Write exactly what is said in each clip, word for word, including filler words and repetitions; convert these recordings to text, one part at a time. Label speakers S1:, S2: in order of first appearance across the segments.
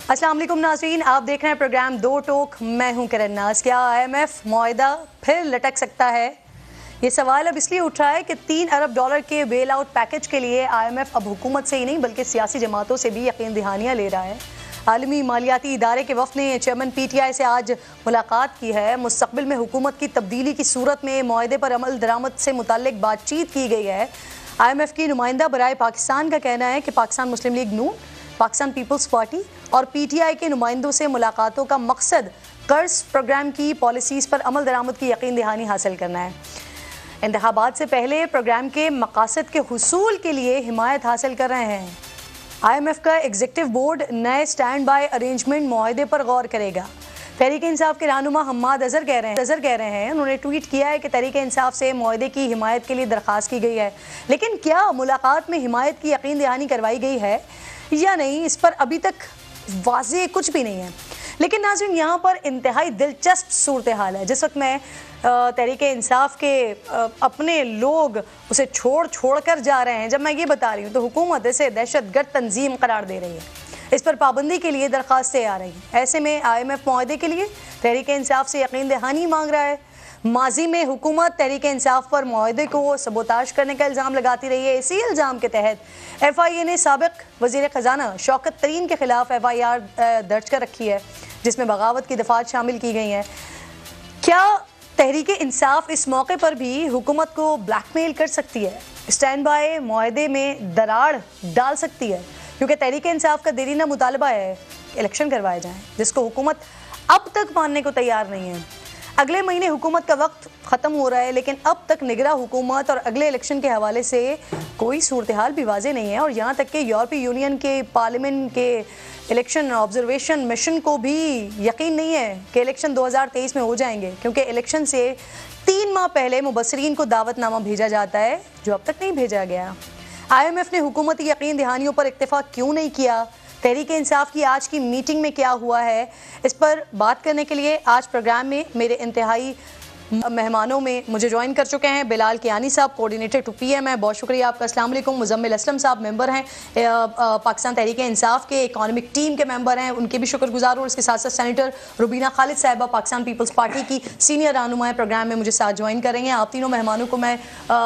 S1: السلام علیکم ناظرین، آپ دیکھ رہے ہیں پروگرام دو ٹوک، میں ہوں کرن ناز۔ کیا آئی ایم ایف معاہدہ پھر لٹک سکتا ہے؟ یہ سوال اب اس لیے اٹھ رہا ہے کہ تین ارب ڈالر کے بیل آؤٹ پیکج کے لیے آئی ایم ایف اب حکومت سے ہی نہیں بلکہ سیاسی جماعتوں سے بھی یقین دہانیاں لے رہا ہے۔ عالمی مالیاتی ادارے کے وفد نے چیئرمین پی ٹی آئی سے آج ملاقات کی ہے۔ مستقبل میں حکومت کی تبدیلی کی صورت میں معاہدے پر عمل درآمد سے متعلق بات چیت کی گئی ہے۔ آئی ایم ایف کی نمائندہ برائے پاکستان کا کہنا ہے کہ Pakistan Muslim League Noon, Pakistan Peoples Party اور پی ٹی آئی کے نمائندوں سے ملاقاتوں کا مقصد قرض پروگرام کی پالیسیز پر عمل درآمد کی یقین دہانی حاصل کرنا ہے۔ انتخابات سے پہلے پروگرام کے مقاصد کے حصول کے لیے حمایت حاصل کر رہے ہیں۔ آئی ایم ایف کا ایگزیکٹو بورڈ نئے سٹینڈ بائی ارینجمنٹ معاہدے پر غور کرے گا۔ تحریک انصاف کے رہنما حماد اظہر کہہ رہے ہیں اظہر کہہ رہے ہیں انہوں نے ٹویٹ کیا ہے کہ تحریک انصاف سے معاہدے کی حمایت کے لیے درخواست کی گئی ہے، لیکن کیا ملاقات میں حمایت کی یقین دہانی کروائی گئی ہے یا نہیں، اس پر ابھی تک واضح کچھ بھی نہیں ہے۔ لیکن ناظرین، یہاں پر انتہائی دلچسپ صورتحال ہے۔ جس وقت میں تحریک انصاف کے اپنے لوگ اسے چھوڑ چھوڑ کر جا رہے ہیں، جب میں یہ بتا رہی ہوں تو حکومت اسے دہشت گرد تنظیم قرار دے رہی ہے، اس پر پابندی کے لیے درخواستیں آ رہی ہیں۔ ایسے میں آئی ایم ایف معاہدے کے لیے تحریک انصاف سے یقین دہانی مانگ رہا ہے۔ ماضی میں حکومت تحریک انصاف پر معاہدے کو سبوتاژ کرنے کا الزام لگاتی رہی ہے۔ اسی الزام کے تحت ایف آئی اے نے سابق وزیر خزانہ شوکت ترین کے خلاف ایف آئی آر درج کر رکھی ہے، جس میں بغاوت کی دفعات شامل کی گئی ہیں۔ کیا تحریک انصاف اس موقع پر بھی حکومت کو بلیک میل کر سکتی ہے، اسٹینڈ بائی معاہدے میں دراڑ ڈال سکتی ہے؟ کیونکہ تحریک انصاف کا دیرینہ مطالبہ ہے کہ الیکشن کروائے جائیں، جس کو حکومت اب تک ماننے کو تیار نہیں ہے۔ اگلے مہینے حکومت کا وقت ختم ہو رہا ہے، لیکن اب تک نگراں حکومت اور اگلے الیکشن کے حوالے سے کوئی صورتحال بھی واضح نہیں ہے، اور یہاں تک کہ یورپی یونین کے پارلیمنٹ کے الیکشن آبزرویشن مشن کو بھی یقین نہیں ہے کہ الیکشن دو ہزار تیئیس میں ہو جائیں گے، کیونکہ الیکشن سے تین ماہ پہلے مبصرین کو دعوت نامہ بھیجا جاتا ہے جو اب تک نہیں بھیجا گیا۔ آئی ایم ایف نے حکومتی یقین دہانیوں پر اکتفا کیوں نہیں کیا؟ تحریک انصاف کی آج کی میٹنگ میں کیا ہوا ہے؟ اس پر بات کرنے کے لیے آج پروگرام میں میرے انتہائی مہمانوں میں مجھے جوائن کر چکے ہیں بلال کیانی صاحب، کوارڈینیٹر ٹو پی ایم ہے، بہت شکریہ آپ کا۔ السلام علیکم۔ مزمل اسلم صاحب ممبر ہیں پاکستان تحریک انصاف کے، اکانومک ٹیم کے ممبر ہیں، ان کے بھی شکر گزار ہوں۔ اس کے ساتھ ساتھ سینیٹر روبینہ خالد صاحبہ پاکستان پیپلز پارٹی کی سینئر رہنما پروگرام میں مجھے ساتھ جوائن کر رہی ہیں۔ آپ تینوں مہمانوں کو میں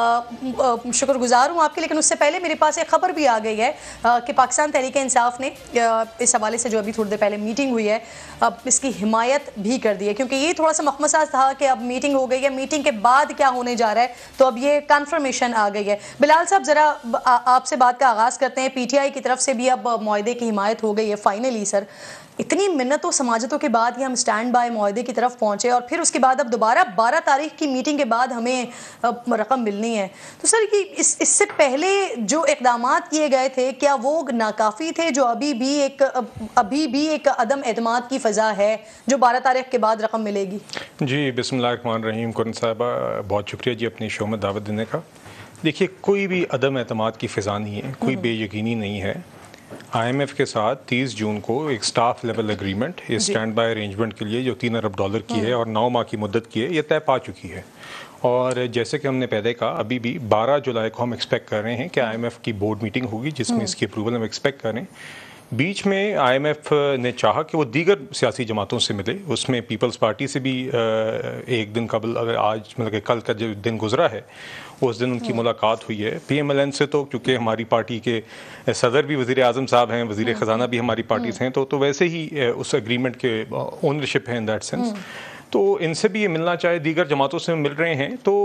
S1: شکر گزار ہوں آپ کے، لیکن اس سے پہلے میرے پاس ایک خبر بھی آ گئی ہے کہ پاکستان تحریک انصاف نے اس حوالے سے جو ابھی تھوڑی دیر پہلے میٹنگ ہوئی ہے اب اس کی حمایت بھی کر دی ہے، کیونکہ یہ تھوڑا سا مخمصہ تھا کہ اب میٹنگ ہو گئی ہے، میٹنگ کے بعد کیا ہونے جا رہا ہے، تو اب یہ کنفرمیشن آ گئی ہے۔ بلال صاحب، ذرا آپ سے بات کا آغاز کرتے ہیں۔ پی ٹی آئی کی طرف سے بھی اب معاہدے کی حمایت ہو گئی ہے فائنلی۔ سر، اتنی منتوں سماجتوں کے بعد یہ ہم سٹینڈ بائی معاہدے کی طرف پہنچے، اور پھر اس کے بعد اب دوبارہ بارہ تاریخ کی میٹنگ کے بعد ہمیں رقم ملنی ہے، تو سر یہ اس اس سے پہلے جو اقدامات کیے گئے تھے کیا وہ ناکافی تھے، جو ابھی بھی ایک ابھی بھی ایک عدم اعتماد کی فضا ہے جو بارہ تاریخ کے بعد رقم ملے گی؟
S2: جی، بسم اللہ الرحمن الرحیم۔ کرن صاحبہ بہت شکریہ جی اپنی شو میں دعوت دینے کا۔ دیکھیے، کوئی بھی عدم اعتماد کی فضا نہیں ہے، کوئی بے یقینی نہیں ہے۔ آئی ایم ایف کے ساتھ تیس جون کو ایک staff level agreement standby arrangement کے لیے جو تین ارب ڈالر کی ہے اور نو ماہ کی مدت کی ہے، یہ طے پا چکی ہے۔ اور جیسے کہ ہم نے پہلے کہا، ابھی بھی بارہ جولائی کو ہم ایکسپیکٹ کر رہے ہیں کہ آئی ایم ایف کی بورڈ میٹنگ ہوگی جس میں اس کی اپروول ہم ایکسپیکٹ کریں۔ بیچ میں آئی ایم ایف نے چاہا کہ وہ دیگر سیاسی جماعتوں سے ملے، اس میں پیپلز پارٹی سے بھی ایک دن قبل، اگر آج مطلب کہ کل کا جو دن گزرا ہے اس دن ان کی ملاقات ہوئی ہے۔ پی ایم ایل این سے تو کیونکہ ہماری پارٹی کے صدر بھی وزیر اعظم صاحب ہیں، وزیر خزانہ بھی ہماری پارٹی سے ہیں، تو تو ویسے ہی اس اگریمنٹ کے اونرشپ ہے ان دیٹ سینس، تو ان سے بھی یہ ملنا چاہے، دیگر جماعتوں سے مل رہے ہیں، تو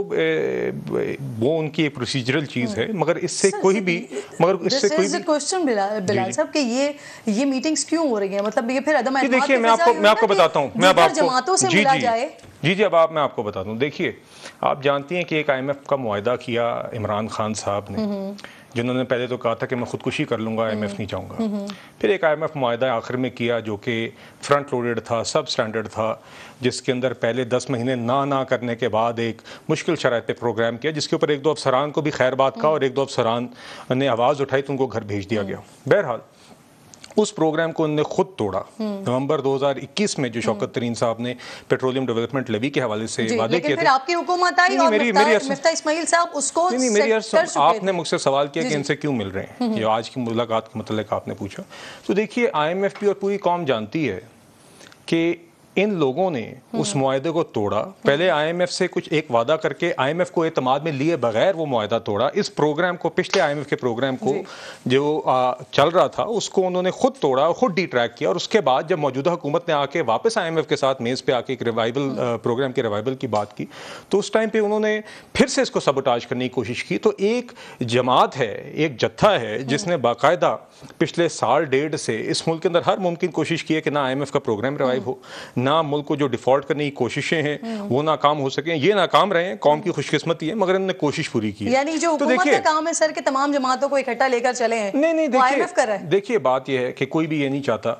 S2: وہ ان کی ایک پروسیجرل چیز ہے، مگر اس سے کوئی بھی مگر اس سے کوئی بھی
S1: کوسچن بلال صاحب کہ یہ یہ میٹنگز کیوں ہو رہی ہیں؟ مطلب یہ پھر عدم اعتماد
S2: دیکھیے، میں آپ کو میں آپ کو بتاتا ہوں، میں اب آپ کو
S1: جماعتوں سے ملا جائے۔
S2: جی جی اب آپ میں آپ کو بتاتا ہوں۔ دیکھیے، آپ جانتی ہیں کہ ایک آئی ایم ایف کا معاہدہ کیا عمران خان صاحب نے، جنہوں نے پہلے تو کہا تھا کہ میں خودکشی کر لوں گا، آئی ایم ایف نہیں چاہوں گا۔ پھر ایک آئی ایم ایف معاہدہ آخر میں کیا جو کہ فرنٹ لوڈڈ تھا، سب سٹینڈرڈ تھا، جس کے اندر پہلے دس مہینے نہ نہ کرنے کے بعد ایک مشکل شرائط پہ پروگرام کیا، جس کے اوپر ایک دو افسران کو بھی خیر بات کہا اور ایک دو افسران نے آواز اٹھائی تو ان کو گھر بھیج دیا گیا۔ بہرحال اس پروگرام کو انہوں نے خود توڑا. نومبر دو ہزار اکیس میں جو شوکت ترین صاحب نے پیٹرولیم ڈیولپمنٹ لیوی کے حوالے سے وعدے کیے تھے,
S1: آپ کی حکومت آئی اور مفتاح اسماعیل صاحب اس کو
S2: آپ نے مجھ سے سوال کیا کہ ان سے کیوں مل رہے ہیں, یہ آج کی ملاقات کے متعلق آپ نے پوچھا. تو دیکھیے آئی ایم ایف بھی اور پوری قوم جانتی ہے کہ ان لوگوں نے اس معاہدے کو توڑا. پہلے آئی ایم ایف سے کچھ ایک وعدہ کر کے آئی ایم ایف کو اعتماد میں لیے بغیر وہ معاہدہ توڑا. اس پروگرام کو, پچھلے آئی ایم ایف کے پروگرام کو جو چل رہا تھا, اس کو انہوں نے خود توڑا اور خود ڈی ٹریک کیا. اور اس کے بعد جب موجودہ حکومت نے آ کے واپس آئی ایم ایف کے ساتھ میز پہ آ کے ایک ریوائول پروگرام کے ریوائول کی بات کی, تو اس ٹائم پہ انہوں نے پھر سے اس کو سبوٹاج کرنے کی کوشش کی. تو ایک جماعت ہے, ایک جتھا ہے جس نے باقاعدہ پچھلے سال ڈیڑھ سے اس ملک کے اندر ہر ممکن کوشش کی ہے کہ نہ آئی ایم ایف کا پروگرام ریوائو ہو, نہ ملک کو جو ڈیفالٹ کرنے کی کوششیں ہیں وہ ناکام ہو سکیں. یہ ناکام رہے ہیں, قوم کی خوش قسمتی ہے, مگر انہوں نے کوشش پوری کی.
S1: یعنی جو حکومت کا کام ہے سر کہ تمام جماعتوں کو اکٹھا لے کر چلے ہیں.
S2: نہیں نہیں, دیکھیے بات یہ ہے کہ کوئی بھی یہ نہیں چاہتا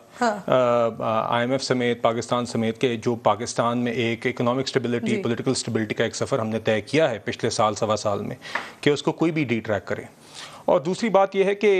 S2: آئی ایم ایف سمیت, پاکستان سمیت, کہ جو پاکستان میں ایک اکنامک اسٹیبلٹی, پولیٹیکل اسٹیبلٹی کا ایک سفر ہم نے طے کیا ہے پچھلے سال سوا سال میں, کہ اس کو کوئی بھی ڈی ٹریک کرے. اور دوسری بات یہ ہے کہ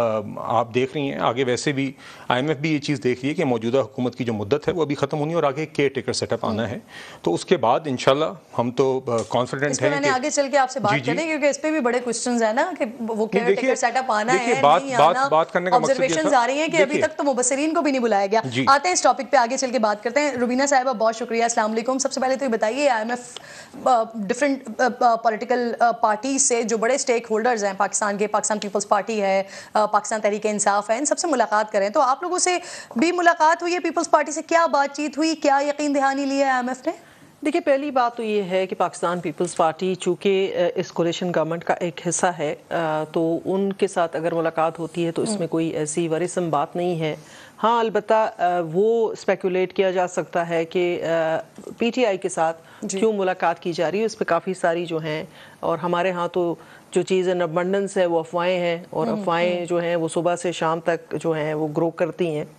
S2: آپ دیکھ رہی ہیں آگے, ویسے بھی آئی ایم ایف بھی یہ چیز دیکھ رہی ہے کہ موجودہ حکومت کی جو مدت ہے وہ ابھی ختم ہونی ہے اور آگے کیئر ٹیکر سیٹ اپ آنا ہے. تو اس کے بعد انشاءاللہ ہم تو کانفیڈنٹ ہیں کہ
S1: آگے چل کے آپ سے بات کریں, کیونکہ اس پہ بھی بڑے کوسچنز ہیں نا کہ وہ کیئر ٹیکر سیٹ اپ آنا ہے نہیں آنا.
S2: بات کرنے کا مقصد
S1: آبزرویشنز آ رہی ہیں کہ ابھی تک تو مبصرین کو بھی نہیں بلایا گیا. آتے ہیں اس ٹاپک پہ, آگے چل کے بات کرتے ہیں. روبینہ صاحبہ بہت شکریہ, السلام علیکم. سب سے پہلے تو یہ بتائیے I M F different political parties سے جو بڑے اسٹیک ہولڈرز ہیں پاکستان کے, پاکستان پیپلز پارٹی ہے, پاکستان تحریک انصاف ہے, ان سب سے ملاقات کریں. تو آپ لوگوں سے بھی ملاقات ہوئی ہے, پیپلز پارٹی سے کیا بات چیت ہوئی, کیا یقین دہانی لی ہے آئی ایم ایف نے؟
S3: دیکھیے پہلی بات تو یہ ہے کہ پاکستان پیپلز پارٹی چونکہ اس کولیشن گورنمنٹ کا ایک حصہ ہے, تو ان کے ساتھ اگر ملاقات ہوتی ہے تو اس میں کوئی ایسی ورثم بات نہیں ہے. ہاں البتہ وہ اسپیکولیٹ کیا جا سکتا ہے کہ پی ٹی آئی کے ساتھ کیوں ملاقات کی جا رہی ہے, اس پہ کافی ساری جو ہیں, اور ہمارے ہاں تو جو چیز ان ابنڈنس ہے وہ افواہیں ہیں, اور افواہیں جو ہیں وہ صبح سے شام تک جو ہیں وہ گرو کرتی ہیں.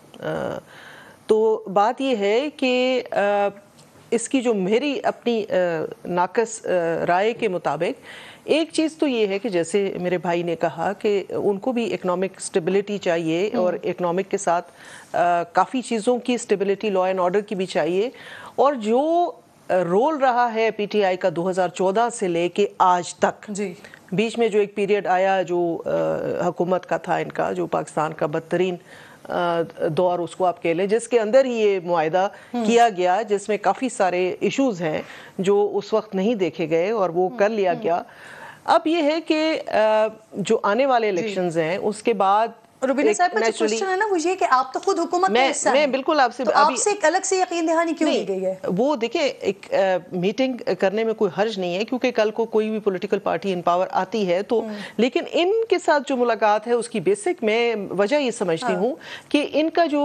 S3: تو بات یہ ہے کہ اس کی جو میری اپنی ناقص رائے کے مطابق ایک چیز تو یہ ہے کہ جیسے میرے بھائی نے کہا کہ ان کو بھی اکنامک سٹیبلٹی چاہیے, اور اکنامک کے ساتھ کافی چیزوں کی سٹیبلٹی, لا اینڈ آرڈر کی بھی چاہیے. اور جو رول رہا ہے پی ٹی آئی کا دو ہزار چودہ سے لے کے آج تک,
S1: جی
S3: بیچ میں جو ایک پیریڈ آیا جو حکومت کا تھا ان کا, جو پاکستان کا بدترین دور اس کو آپ کہہ لیں, جس کے اندر ہی یہ معاہدہ کیا گیا, جس میں کافی سارے ایشوز ہیں جو اس وقت نہیں دیکھے گئے اور وہ کر لیا گیا. اب یہ ہے کہ جو آنے والے الیکشنز ہیں اس کے بعد
S1: روبینہ صاحب کا جو کوشچن ہے نا وہ یہ کہ آپ تو خود حکومت میں حصہ ہیں,
S3: میں بالکل آپ سے
S1: آپ سے ایک الگ سے یقین دہانی کیوں دی گئی ہے؟
S3: وہ دیکھیں ایک میٹنگ کرنے میں کوئی حرج نہیں ہے, کیونکہ کل کو کوئی بھی پولیٹیکل پارٹی ان پاور آتی ہے تو, لیکن ان کے ساتھ جو ملاقات ہے اس کی بیسک میں وجہ یہ سمجھتی ہوں کہ ان کا جو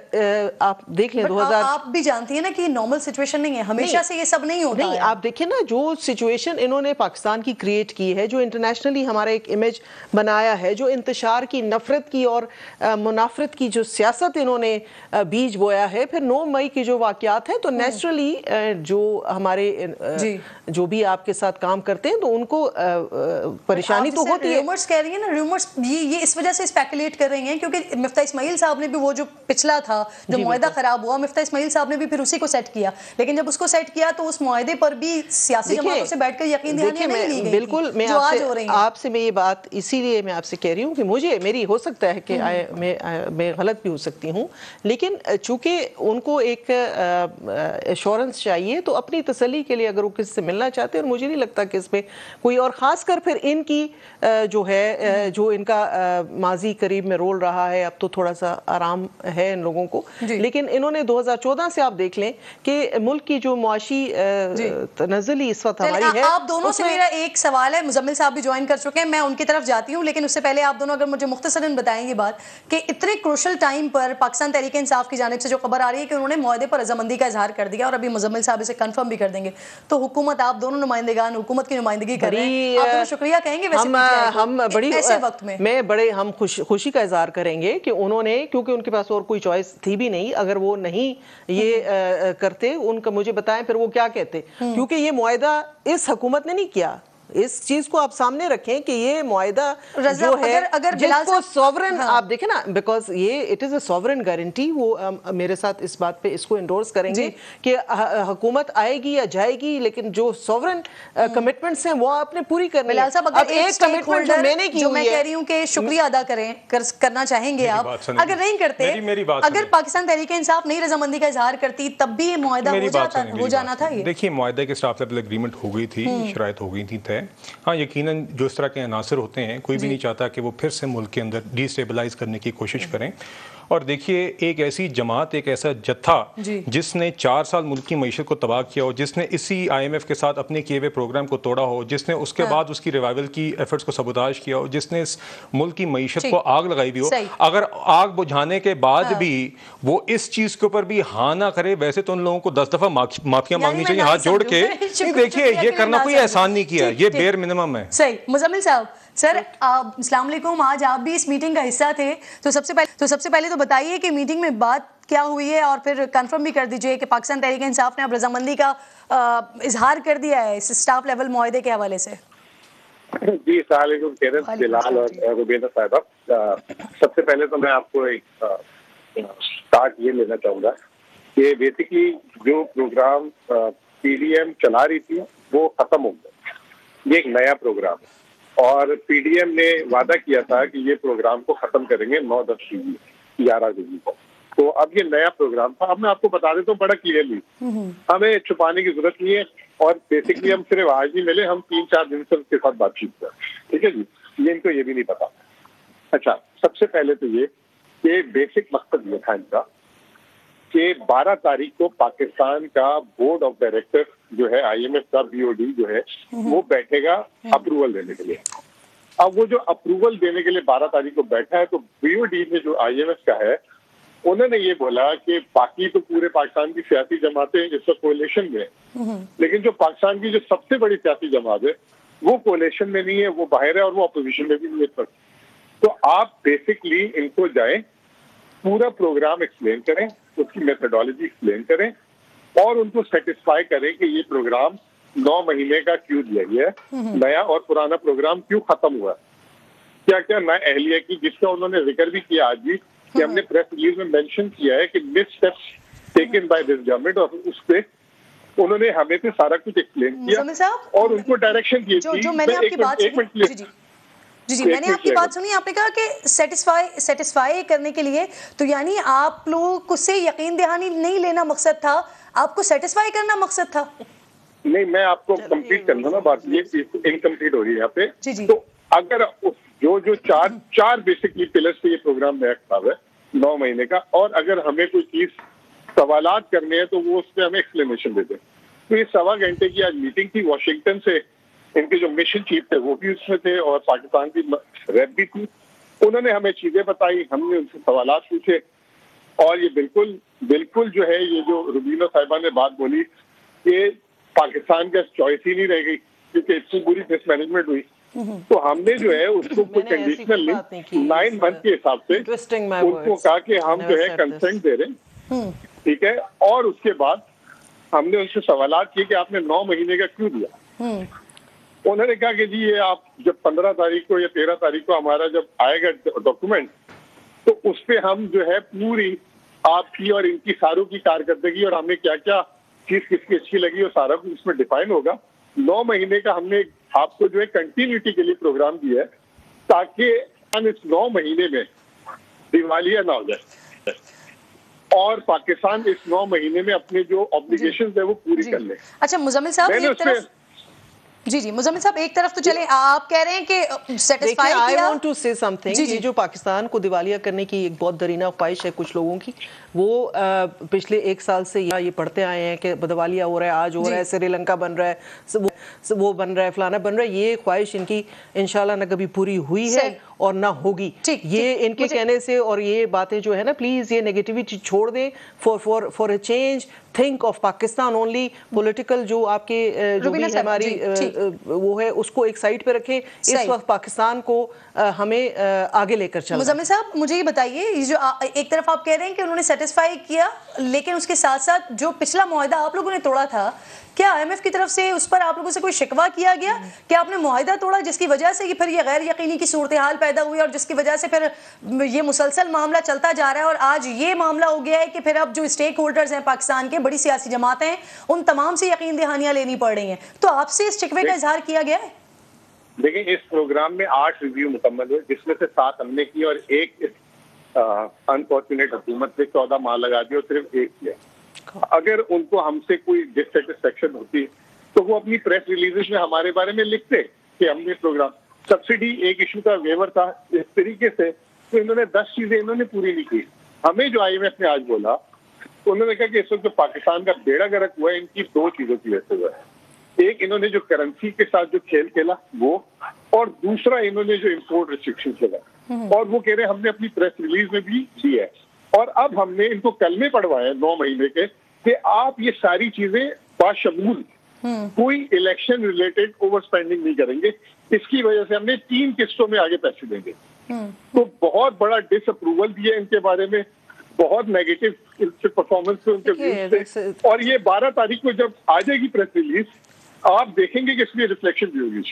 S3: آپ دیکھ لیں دو ہزار,
S1: آپ بھی جانتی ہیں نا کہ نارمل سچویشن نہیں ہے, ہمیشہ سے یہ سب نہیں ہوتا
S3: نہیں. آپ دیکھیں نا جو سچویشن انہوں نے پاکستان کی کریٹ کی ہے, جو انٹرنیشنلی ہمارا ایک امیج بنایا ہے, جو انتشار کی, نفرت کی اور منافرت کی جو سیاست انہوں نے بیج بویا ہے, پھر نو مئی کی جو واقعات ہیں تو نیچرلی جو ہمارے جو بھی آپ کے ساتھ کام کرتے ہیں تو ان کو پریشانی تو ہوتی ہے.
S1: ریومرز کہہ رہی ہیں نا, ریومرز یہ اس وجہ سے اسپیکولیٹ کر رہی ہیں کیونکہ مفتاح اسماعیل صاحب نے بھی وہ جو پچھلا تھا جو معاہدہ خراب ہوا, مفتاح اسماعیل صاحب نے بھی پھر اسی کو سیٹ کیا, لیکن جب اس کو سیٹ کیا تو اس معاہدے پر بھی سیاسی جماعتوں سے بیٹھ کر یقین دہانی نہیں لی گئی.
S3: بالکل, میں آپ سے میں یہ بات اسی لیے میں آپ سے کہہ رہی ہوں کہ مجھے میری ہو سکتا ہے کہ میں میں غلط بھی ہو سکتی ہوں, لیکن چونکہ ان کو ایک ایشورنس چاہیے تو اپنی تسلی کے لیے اگر وہ کسی سے ملنا چاہتے ہیں, اور مجھے نہیں لگتا کہ اس میں کوئی, اور خاص کر پھر ان کی جو ہے جو ان کا ماضی قریب میں رول رہا ہے, اب تو تھوڑا سا آرام ہے ان لوگوں کو, لیکن انہوں نے دو ہزار چودہ سے آپ دیکھ لیں کہ ملک کی جو معاشی تنزلی اس وقت ہماری ہے.
S1: آپ دونوں سے میرا ایک سوال ہے, مزمل صاحب بھی جوائن کر چکے ہیں, میں ان کی طرف جاتی ہوں, لیکن اس سے پہلے آپ دونوں اگر مجھے مختصراً بتائیں گے بات کہ اتنے کروشل ٹائم پر پاکستان تحریک انصاف کی جانب سے جو خبر آ رہی ہے کہ انہوں نے معاہدے پر رضامندی کا اظہار کر دیا, اور ابھی مزمل صاحب اسے کنفرم بھی کر دیں گے, تو حکومت, آپ دونوں نمائندگان حکومت کی نمائندگی کر رہے ہیں, آپ دونوں شکریہ کہیں گے ویسے
S3: ہم بڑی
S1: ایسے وقت میں
S3: میں بڑے ہم خوشی کا اظہار کریں گے کہ انہوں نے, کیونکہ ان کے پاس اور کوئی چوائس تھی بھی نہیں, اگر وہ نہیں یہ کرتے, ان کا مجھے بتائیں پھر وہ کیا کہتے, کیونکہ یہ معاہدہ اس حکومت نے نہیں کیا, اس چیز کو آپ سامنے رکھیں کہ یہ معاہدہ جو ہے جس کو سوورن آپ دیکھیں نا، بیکاز یہ it is a sovereign guarantee, وہ میرے ساتھ اس بات پہ اس کو انڈورس کریں گے کہ حکومت آئے گی یا جائے گی، لیکن جو سوورن کمٹمنٹس ہیں وہ آپ نے پوری کرنی ہے۔ اب ایک کمٹمنٹ جو میں نے کی
S1: جو میں کہہ رہی ہوں کہ شکریہ ادا کریں کرنا چاہیں گے آپ، اگر نہیں کرتے، اگر پاکستان تحریک انصاف نہیں رضامندی کا اظہار کرتی تب بھی یہ معاہدہ ہو جاتا ہو جانا تھا۔ یہ
S2: دیکھیے معاہدے کے اسٹاف لیول اگریمنٹ ہو گئی تھی، شرائط ہو گئی تھی طے۔ ہاں یقیناً جو اس طرح کے عناصر ہوتے ہیں کوئی بھی نہیں چاہتا کہ وہ پھر سے ملک کے اندر ڈی اسٹیبلائز کرنے کی کوشش کریں، اور دیکھیے ایک ایسی جماعت، ایک ایسا جتھا جس نے چار سال ملک کی معیشت کو تباہ کیا ہو، جس نے اسی آئی ایم ایف کے ساتھ اپنے کیے ہوئے پروگرام کو توڑا ہو، جس نے اس کے بعد اس کی ریوائول کی ایفرٹس کو سبوتاج کیا ہو، جس نے اس ملک کی معیشت کو آگ لگائی بھی ہو، اگر آگ بجھانے کے بعد بھی وہ اس چیز کے اوپر بھی ہاں نہ کرے، ویسے تو ان لوگوں کو دس دفعہ معافیاں مانگنی چاہیے ہاتھ جوڑ کے۔ دیکھیے یہ کرنا کوئی احسان نہیں کیا، یہ بیر منیمم ہے۔
S1: صحیح۔ مزمل صاحب، سر السلام علیکم، آج آپ بھی اس میٹنگ کا حصہ تھے، تو سب سے پہلے تو سب سے پہلے تو بتائیے کہ میٹنگ میں بات کیا ہوئی ہے، اور پھر کنفرم بھی کر دیجئے کہ پاکستان تحریک انصاف نے اب رضامندی کا اظہار کر دیا ہے اس اسٹاف لیول معاہدے کے حوالے سے۔
S4: جی السلام علیکم کیرن، بلال اور روبینہ صاحبہ، سب سے پہلے تو میں آپ کو ایک اسٹارٹ یہ لینا چاہوں گا کہ بیسکلی جو پروگرام پی ڈی ایم چلا رہی تھی وہ ختم ہو گیا، یہ ایک نیا پروگرام ہے، اور پی ڈی ایم نے وعدہ کیا تھا کہ یہ پروگرام کو ختم کریں گے نو دس جولائی گیارہ جولائی کو، تو اب یہ نیا پروگرام تھا۔ اب میں آپ کو بتا دیتا ہوں بڑا کلیئرلی، ہمیں چھپانے کی ضرورت نہیں ہے، اور بیسکلی ہم صرف آج نہیں ملے، ہم تین چار دن سے اس کے ساتھ بات چیت کر، ٹھیک ہے جی، یہ ان کو یہ بھی نہیں پتا۔ اچھا، سب سے پہلے تو یہ کہ بیسک مقصد یہ تھا ان کا کہ بارہ تاریخ کو پاکستان کا بورڈ آف ڈائریکٹر جو ہے آئی ایم ایف کا، بی او ڈی جو ہے، وہ بیٹھے گا اپروول دینے کے لیے۔ اب وہ جو اپروول دینے کے لیے بارہ تاریخ کو بیٹھا ہے، تو بی او ڈی میں جو آئی ایم ایف کا ہے، انہوں نے یہ بولا کہ باقی تو پورے پاکستان کی سیاسی جماعتیں اس وقت کولیشن میں، لیکن جو پاکستان کی جو سب سے بڑی سیاسی جماعت ہے وہ کولیشن میں نہیں ہے، وہ باہر ہے، اور وہ اپوزیشن میں بھی نہیں ہے۔ تو آپ بیسکلی ان کو جائیں، پورا پروگرام ایکسپلین کریں، اس کی میتھڈالوجی ایکسپلین کریں، اور ان کو سیٹسفائی کریں کہ یہ پروگرام نو مہینے کا کیوں دیا گیا ہے، نیا اور پرانا پروگرام کیوں ختم ہوا ہے، کیا کیا نیا اہلیہ کی، جس کا انہوں نے ذکر بھی کیا آج بھی کہ ہم نے پریس ریلیز میں مینشن کیا ہے کہ missteps taken by this government, اور اس پہ انہوں نے ہمیں سے سارا کچھ ایکسپلین کیا اور ان کو ڈائریکشن دی تھی۔
S1: جو میں نے آپ کی بات جی جی جی میں نے آپ کی بات سنی، آپ نے کہا کہ سیٹسفائی سیٹسفائی کرنے کے لیے، تو یعنی آپ لوگ سے یقین دہانی نہیں لینا مقصد تھا، آپ کو سیٹسفائی کرنا مقصد تھا؟
S4: نہیں، میں آپ کو کمپلیٹ کرنا نا بات، یہ انکمپلیٹ ہو رہی ہے یہاں پہ۔ تو اگر جو جو چار چار بیسکلی پلرس پہ یہ پروگرام نیا خراب ہے نو مہینے کا، اور اگر ہمیں کوئی چیز سوالات کرنے ہیں تو وہ اس پہ ہمیں ایکسپلینیشن دے دیں۔ تو یہ سوا گھنٹے کی آج میٹنگ تھی واشنگٹن سے، ان کے جو مشن چیف تھے وہ بھی اس میں تھے، اور پاکستان کی ریپ بھی تھی، انہوں نے ہمیں چیزیں بتائی، ہم نے ان سے سوالات پوچھے، اور یہ بالکل بالکل جو ہے یہ جو روبینہ صاحبہ نے بات بولی کہ پاکستان کا چوائس ہی نہیں رہ گئی کیونکہ اتنی بری مس مینجمنٹ ہوئی، تو ہم نے جو ہے اس کو کوئی کنڈیشنل نہیں، نائن منتھ کے حساب سے ان کو کہا کہ ہم جو ہے کنسنٹ دے رہے ہیں، ٹھیک ہے، اور اس کے بعد ہم نے ان سے سوالات کیے کہ آپ نے نو مہینے کا کیوں دیا۔ انہوں نے کہا کہ جی یہ آپ جب پندرہ تاریخ کو یا تیرہ تاریخ کو ہمارا جب آئے گا ڈاکومنٹ، تو اس پہ ہم جو ہے پوری آپ کی اور ان کی ساروں کی کارکردگی اور ہمیں کیا کیا چیز کس کی اچھی لگی اور سارا کچھ اس میں ڈیفائن ہوگا۔ نو مہینے کا ہم نے آپ کو جو ہے کنٹینیوٹی کے لیے پروگرام دیا ہے تاکہ ہم اس نو مہینے میں دیوالیہ نہ ہو جائے اور پاکستان اس نو مہینے میں اپنے جو آبلیگیشنز ہیں وہ پوری کر لے۔
S1: اچھا مزمل صاحب، ایک طرف جی جی مزمل صاحب ایک طرف تو چلیں آپ کہہ رہے ہیں کہ سیٹسفائی کیا۔
S3: آئی وانٹ ٹو سے سم تھنگ، یہ جو پاکستان کو دیوالیہ کرنے کی ایک بہت درینہ خواہش ہے کچھ لوگوں کی، وہ پچھلے ایک سال سے یہ پڑھتے آئے ہیں کہ دیوالیہ ہو رہا ہے، آج ہو رہا ہے، سری لنکا بن رہا ہے، وہ بن رہا ہے، فلانا بن رہا ہے، یہ خواہش ان کی انشاءاللہ نہ کبھی پوری ہوئی ہے اور نہ ہوگی۔ یہ ان کے کہنے سے اور یہ باتیں جو ہے نا، پلیز یہ نیگیٹیوٹی چھوڑ دیں، for for for a change think of Pakistan only, political جو آپ کے جو بھی ہماری وہ ہے اس کو ایک سائڈ پہ رکھیں، اس وقت پاکستان کو ہمیں آگے لے کر چلنا۔
S1: مزمل صاحب مجھے یہ بتائیے، جو ایک طرف آپ کہہ رہے ہیں کہ انہوں نے سیٹسفائی کیا، لیکن اس کے ساتھ ساتھ جو پچھلا معاہدہ آپ لوگوں نے توڑا تھا، کیا آئی ایم ایف کی طرف سے اس پر آپ لوگوں سے کوئی شکوہ کیا گیا کہ آپ نے معاہدہ توڑا جس کی وجہ سے پھر یہ غیر یقینی کی صورتحال پیدا ہوئی اور جس کی وجہ سے پھر یہ مسلسل معاملہ چلتا جا رہا ہے اور آج یہ معاملہ ہو گیا ہے کہ پھر اب جو اسٹیک ہولڈرز ہیں پاکستان کے, بڑی سیاسی جماعتیں ہیں, ان تمام سے یقین دہانیاں لینی پڑ رہی ہیں, تو آپ سے اس شکوے کا اظہار کیا گیا ہے؟
S4: دیکھیں اس پروگرام میں آٹھ ریویو مکمل ہوئے جس میں سے سات ہم نے کی اور ایک انفارچونیٹ حکومت نے چودہ ماہ لگا دی اور صرف ایک کیا. اگر ان کو ہم سے کوئی ڈسسیٹسفیکشن ہوتی تو وہ اپنی پریس ریلیزز میں ہمارے بارے میں لکھتے کہ ہم نے پروگرام سبسڈی ایک ایشو کا ویور تھا اس طریقے سے, تو انہوں نے دس چیزیں انہوں نے پوری نہیں کی. ہمیں جو آئی ایم ایف نے آج بولا انہوں نے کہا کہ اس وقت جو پاکستان کا بیڑا گرک ہوا ہے ان کی دو چیزوں کی وجہ سے ہوا ہے. ایک انہوں نے جو کرنسی کے ساتھ جو کھیل کھیلا وہ, اور دوسرا انہوں نے جو امپورٹ ریسٹرکشن کھیلا, اور وہ کہہ رہے ہیں ہم نے اپنی پریس ریلیز میں بھی کی ہے. اور اب ہم نے ان کو کلمے پڑھوائے نو مہینے کے کہ آپ یہ ساری چیزیں باشمول کوئی الیکشن ریلیٹڈ اوور اسپینڈنگ نہیں کریں گے. اس کی وجہ سے ہم نے تین قسطوں میں آگے پیسے دیں گے. تو بہت بڑا ڈس اپروول دیا ان کے بارے میں, بہت نیگیٹو پرفارمنس ان کے ویوز تھے. اور یہ بارہ تاریخ کو جب آ جائے گی پریس ریلیز آپ دیکھیں گے کہ اس میں ریفلیکشن بھی ہوگی.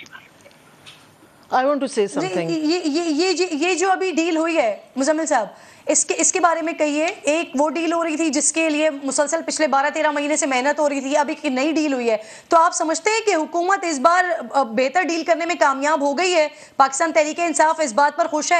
S3: I want to say something.
S1: یہ جو ابھی ڈیل ہوئی ہے مزمل صاحب, اس کے اس کے بارے میں کہیے. ایک وہ ڈیل ہو رہی تھی جس کے لیے مسلسل پچھلے بارہ تیرہ مہینے سے محنت ہو رہی تھی, اب ایک نئی ڈیل ہوئی ہے, تو آپ سمجھتے ہیں کہ حکومت اس بار بہتر ڈیل کرنے میں کامیاب ہو گئی ہے؟ پاکستان تحریک انصاف اس بات پر خوش ہے؟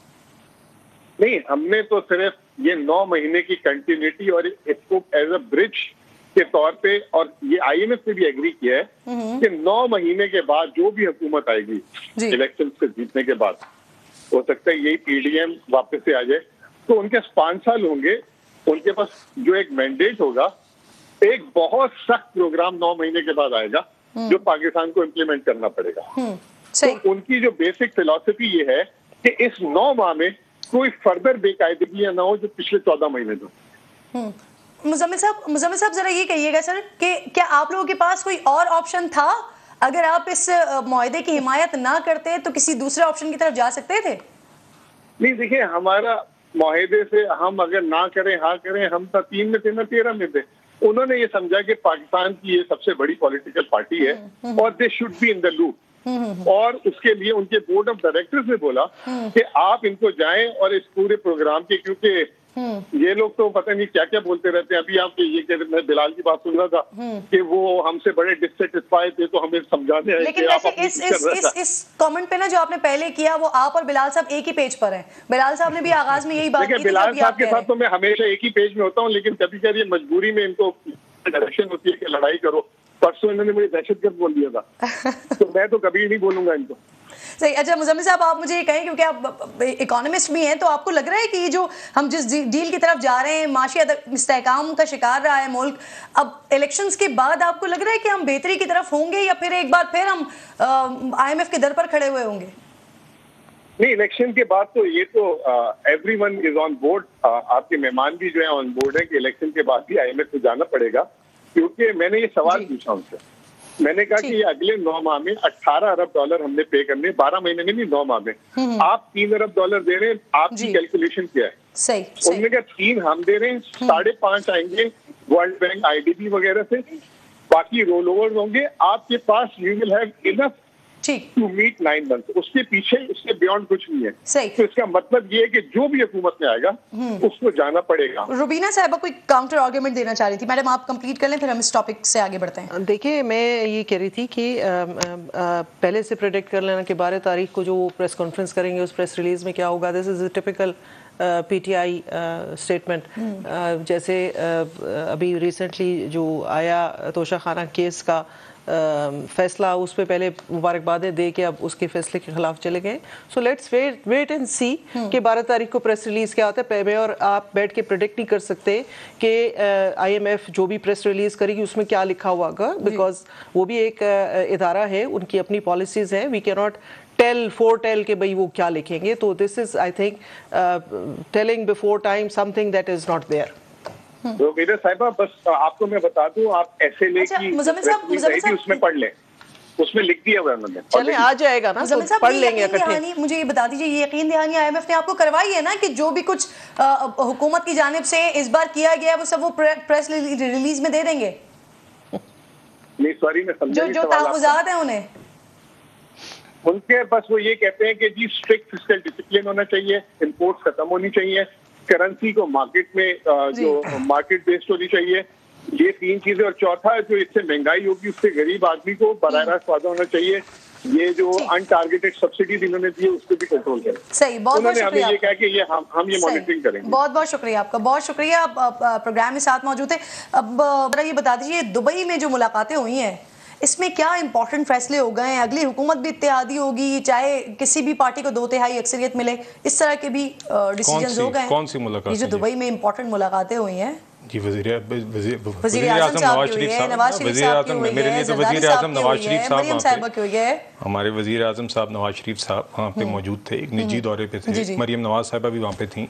S4: نہیں, ہم نے تو صرف یہ نو مہینے کی کنٹینیوٹی اور اس کو ایز اے برج کے طور پہ, اور یہ آئی ایم ایف نے بھی ایگری کیا ہے کہ نو مہینے کے بعد جو بھی حکومت آئے گی الیکشن سے جیتنے کے بعد, ہو سکتا ہے یہی پی ڈی ایم واپس سے آ جائے, تو ان کے پانچ سال ہوں گے, ان کے پاس جو ایک مینڈیٹ ہوگا, ایک بہت سخت پروگرام نو مہینے کے بعد آئے گا جو پاکستان کو امپلیمنٹ کرنا پڑے گا. تو ان کی جو بیسک فلسفی یہ ہے کہ اس نو ماہ میں کوئی فردر بے قاعدگیاں نہ ہو جو پچھلے چودہ مہینے میں.
S1: مزمل صاحب مزمل صاحب ذرا یہ کہیے گا سر کہ کیا آپ لوگوں کے پاس کوئی اور آپشن تھا؟ اگر آپ اس معاہدے کی حمایت نہ کرتے تو کسی دوسرے آپشن کی طرف جا سکتے تھے؟
S4: نہیں, دیکھیں ہمارا معاہدے سے ہم اگر نہ کریں ہاں کریں, ہم تھا تین میں تھے نہ تیرہ میں تھے. انہوں نے یہ سمجھا کہ پاکستان کی یہ سب سے بڑی پولیٹیکل پارٹی ہے اور they should be in the loop, اور اس کے لیے ان کے بورڈ آف ڈائریکٹرز نے بولا کہ آپ ان کو جائیں اور اس پورے پروگرام کے, کیونکہ یہ لوگ تو پتہ نہیں کیا کیا بولتے رہتے ہیں. ابھی آپ کے یہ کہ میں بلال کی بات سن رہا تھا کہ وہ ہم سے بڑے ڈسسیٹسفائی تھے تو ہمیں سمجھانے ہیں.
S1: لیکن ویسے اس اس اس اس کامنٹ پہ نا جو آپ نے پہلے کیا وہ آپ اور بلال صاحب ایک ہی پیج پر ہیں. بلال صاحب نے بھی آغاز میں یہی بات کی تھی.
S4: بلال صاحب کے ساتھ تو میں ہمیشہ ایک ہی پیج میں ہوتا ہوں, لیکن کبھی کبھی مجبوری میں ان کو ڈائریکشن ہوتی ہے کہ لڑائی کرو. پرسوں انہوں نے مجھے دہشت گرد بول دیا تھا, تو میں تو کبھی نہیں بولوں گا ان کو.
S1: صحیح. اچھا مزمل صاحب آپ مجھے یہ کہیں, کیونکہ آپ اکانومسٹ بھی ہیں, تو آپ کو لگ رہا ہے کہ یہ جو ہم جس ڈیل کی طرف جا رہے ہیں, معاشی استحکام کا شکار رہا ہے ملک, اب الیکشنز کے بعد آپ کو لگ رہا ہے کہ ہم بہتری کی طرف ہوں گے یا پھر ایک بار پھر ہم آئی ایم ایف کے در پر کھڑے ہوئے ہوں گے؟
S4: نہیں, الیکشن کے بعد تو یہ تو everyone is on board. آپ کے مہمان بھی جو ہے آن بورڈ ہے کہ الیکشن کے بعد بھی آئی ایم ایف کو جانا پڑے گا, کیونکہ میں نے یہ سوال پوچھا ان سے. میں نے کہا کہ یہ اگلے نو ماہ میں اٹھارہ ارب ڈالر ہم نے پے کرنے, بارہ مہینے میں نہیں نو ماہ میں. آپ تین ارب ڈالر دے رہے ہیں, آپ کی کیلکولیشن کیا ہے؟
S1: صحیح.
S4: انہوں نے کہا تین ہم دے رہے ہیں, ساڑھے پانچ آئیں گے World Bank I D B وغیرہ سے, باقی رول اوور ہوں گے. آپ کے پاس you will have enough to meet nine month. اس کے پیچھے اس کے بیونڈ کچھ نہیں ہے. تو اس کا مطلب یہ ہے کہ جو بھی حکومت میں آئے گا اس کو جانا پڑے گا.
S1: روبینہ صاحبہ کوئی کاؤنٹر آرگومنٹ دینا چاہ رہی تھی. میڈم آپ کمپلیٹ کر لیں پھر ہم اس ٹاپک سے آگے بڑھتے ہیں.
S3: دیکھیے میں یہ کہہ رہی تھی کہ پہلے سے پریڈکٹ کر لینا کہ بارہ تاریخ کو جو پریس کانفرنس کریں گے اس پریس ریلیز میں کیا ہوگا. This is a typical P T I statement. جیسے ابھی ریسنٹلی جو آیا توشہ خانہ کیس کا فیصلہ, اس پہ پہلے مبارکبادیں دے کے اب اس کے فیصلے کے خلاف چلے گئے. So let's wait wait and see کہ بارہ تاریخ کو پریس ریلیز کیا ہوتا ہے. میں اور آپ بیٹھ کے پریڈکٹ نہیں کر سکتے کہ آئی ایم ایف جو بھی پریس ریلیز کرے گی اس میں کیا لکھا ہوا ہوگا, بیکاز وہ بھی ایک ادارہ ہے, ان کی اپنی پالیسیز ہیں. وی کی ناٹ ٹیل فور ٹیل کہ بھائی وہ کیا لکھیں گے. تو this is I think telling before time something that is not there.
S4: Rubina صاحبہ بس آپ کو میں بتا دوں, آپ ایسے لے کی اس میں پڑھ لیں, اس میں لکھ دیا ہوا انہوں نے.
S3: چلیں آ جائے گا نا, پڑھ لیں گے اکٹھے.
S1: مجھے یہ بتا دیجیے, یہ یقین دہانی آئی ایم ایف نے آپ کو کروائی ہے نا کہ جو بھی کچھ حکومت کی جانب سے اس بار کیا گیا وہ سب وہ پریس ریلیز میں دے دیں گے؟
S4: सॉरी मैं समझा
S1: जो जो तहफ़्फ़ुज़ात हैं उन्हें
S4: उनके बस वो ये कहते हैं कि जी स्ट्रिक्ट फिस्कल डिसिप्लिन होना चाहिए, इंपोर्ट्स खत्म होनी चाहिए, करेंसी को मार्केट में जो मार्केट बेस्ड होनी चाहिए, ये तीन चीजें, और चौथा जो इससे महंगाई होगी उससे गरीब आदमी को बराह रास्त फायदा होना चाहिए, ये जो अनटारगेटेड सब्सिडीज इन्होंने दी है उसको भी कंट्रोल करें।
S1: सही, बहुत बहुत शुक्रिया।
S4: हमें ये कहा कि ये हम हम ये मॉनिटरिंग करेंगे।
S1: बहुत बहुत शुक्रिया आपका, बहुत शुक्रिया। आप प्रोग्राम में साथ मौजूद थे। अब जरा ये बता दीजिए, दुबई में जो मुलाकातें हुई हैं इसमें क्या इंपॉर्टेंट फैसले हो गए हैं? अगली हुकूमत भी इत्तेहादी होगी, चाहे किसी भी पार्टी को दो तिहाई अक्सरियत मिले, इस तरह के भी डिसीजंस हो गए हैं?
S2: कौन सी मुलाकात?
S1: ये जो दुबई में इंपॉर्टेंट मुलाकातें हुई हैं
S2: जी, वज़ीर
S1: वज़ीर आज़म नवाज शरीफ साहब, नवाज शरीफ साहब की हुई है,
S2: मेरे लिए तो वज़ीर आज़म नवाज शरीफ साहब,
S1: मरियम साहिबा की हुई है,
S2: हमारे वज़ीर आज़म साहब नवाज शरीफ साहब वहाँ पे मौजूद थे, एक निजी दौरे पे थे। मरियम नवाज साहिबा भी वहाँ पे थी,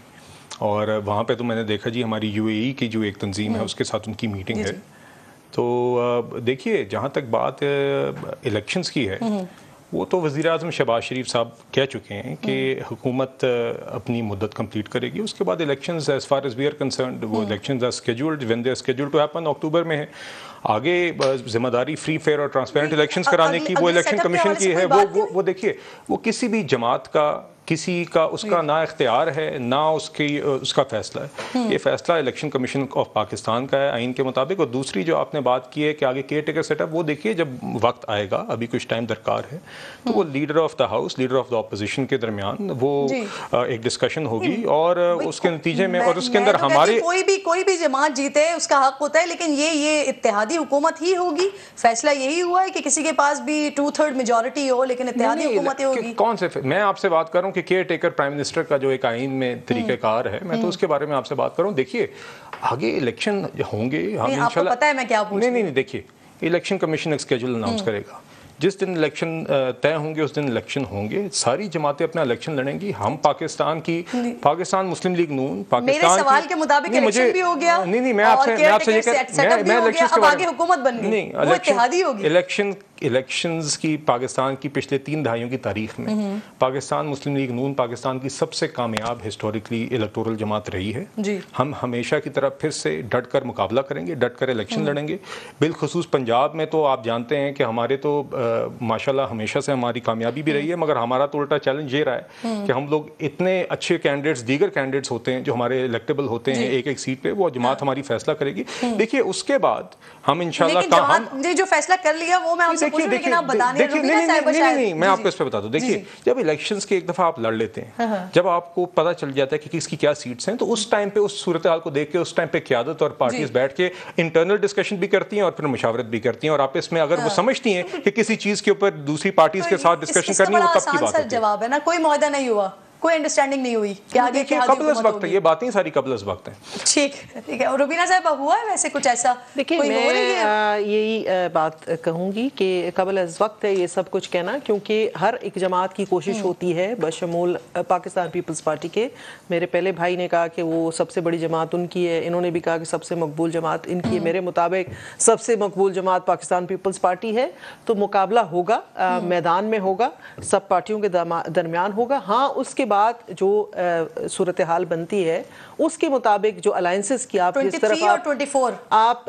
S2: और वहाँ पे तो मैंने देखा जी हमारी यूएई की जो एक तंजीम है उसके साथ उनकी मीटिंग है। तो देखिए, जहाँ तक बात इलेक्शंस की है, वो तो वज़ीर आज़म शहबाज शरीफ साहब कह चुके हैं कि हुकूमत अपनी मुद्दत कंप्लीट करेगी, उसके बाद elections as far as we are concerned, वो elections are scheduled when they are scheduled to happen, अक्टूबर में है। आगे जिम्मेदारी फ्री फेयर और ट्रांसपेरेंट इलेक्शंस कराने की वो इलेक्शन कमीशन की है। वो वो वो देखिए, वो किसी भी जमात का, किसी का उसका ना इख्तियार है ना उसकी उसका फैसला है, ये फैसला इलेक्शन कमीशन ऑफ पाकिस्तान का है आइन के मुताबिक। और दूसरी जो आपने बात की है कि आगे केयर टेकर सेटअप, वो देखिए जब वक्त आएगा, अभी कुछ टाइम दरकार है, तो वो leader of the house, leader of the opposition के दरमियान वो एक डिस्कशन होगी, और उसके नतीजे में और उसके अंदर हमारे
S1: कोई भी कोई भी जमात जीते उसका हक होता है, लेकिन ये ये इत्तेहादी हुकूमत ही होगी। फैसला यही हुआ है कि किसी के पास भी टू थर्ड मेजोरिटी हो, लेकिन इत्तेहादी हुकूमत ही होगी।
S2: कौन से, मैं आपसे बात कर रहा हूँ कि केयर टेकर प्राइम मिनिस्टर का जो एक आइन में तरीक़ाकार है, मैं तो उसके बारे में आपसे बात कर रहा हूँ। देखिए, आगे इलेक्शन होंगे, हम इंशाल्लाह,
S1: पता है मैं क्या पूछ
S2: नहीं नहीं देखिए, इलेक्शन कमीशन एक स्केड्यूल अनाउंस करेगा, जिस दिन इलेक्शन तय होंगे उस दिन इलेक्शन होंगे, सारी जमातें अपना इलेक्शन लड़ेंगी। हम पाकिस्तान की, पाकिस्तान मुस्लिम लीग नून पाकिस्तान
S1: मेरे सवाल के मुताबिक इलेक्शन भी हो गया,
S2: नहीं नहीं मैं आपसे मैं आपसे ये मैं मैं इलेक्शन के बारे में,
S1: हुकूमत बन गई,
S2: नहीं,
S1: वो इत्तेहादी होगी।
S2: इलेक्शन इलेक्शंस की पाकिस्तान की पिछले तीन दहाइयों की तारीख में पाकिस्तान मुस्लिम लीग नून पाकिस्तान की सबसे कामयाब हिस्टोरिकली इलेक्टोरल जमात रही है जी। हम हमेशा की तरह फिर से डट कर मुकाबला करेंगे, डट कर इलेक्शन लड़ेंगे। बिलखुसूस पंजाब में तो आप जानते हैं कि हमारे तो माशाल्लाह हमेशा से हमारी कामयाबी भी रही है, मगर हमारा तो उल्टा चैलेंज ये रहा है कि हम लोग इतने अच्छे कैंडिडेट्स, दीगर कैंडिडेट्स होते हैं जो हमारे इलेक्टेबल होते हैं एक एक सीट पे, वो जमात हमारी फैसला करेगी। देखिए, उसके बाद हम इंशाल्लाह
S1: जो फैसला कर लिया वो मैं आपसे
S2: देखिए देखिए देखिए नहीं नहीं नहीं नहीं मैं आपको इस पे बता दूं। देखिए, जब इलेक्शंस के एक दफा आप लड़ लेते हैं, जब आपको पता चल जाता है कि किसकी क्या सीट्स हैं, तो उस टाइम पे उस सूरत हाल को देख के उस टाइम पे क़यादत और पार्टीज बैठ के इंटरनल डिस्कशन भी करती हैं और फिर मुशावरत भी करती हैं, और आप इसमें अगर वो समझती हैं कि किसी चीज के ऊपर दूसरी पार्टीज के साथ डिस्कशन करनी है, वो तब की बात है।
S1: जवाब है ना, कोई मुआहदा नहीं हुआ, कोई अंडरस्टैंडिंग नहीं हुई कि आगे क्या
S2: कबल वक्त है, ये बातें सारी कबल वक्त हैं।
S1: ठीक ठीक है। और रुबीना साहब, हुआ है वैसे कुछ ऐसा?
S3: देखिए, मैं यही बात कहूँगी कि कबल अज़ वक्त है ये सब कुछ कहना, क्योंकि हर एक जमात की कोशिश होती है, बशमूल पाकिस्तान पीपल्स पार्टी के। मेरे पहले भाई ने कहा कि वो सबसे बड़ी जमात उनकी है, इन्होंने भी कहा कि सबसे मकबूल जमात इनकी है। मेरे मुताबिक सबसे मकबूल जमात पाकिस्तान पीपल्स पार्टी है। तो मुकाबला होगा, मैदान में होगा, सब पार्टियों के दरमियान होगा। हाँ, उसके बाद जो सूरत हाल बनती है उसके मुताबिक जो अलायंसेस की आप जिस तरफ आप,
S1: चौबीस
S3: आप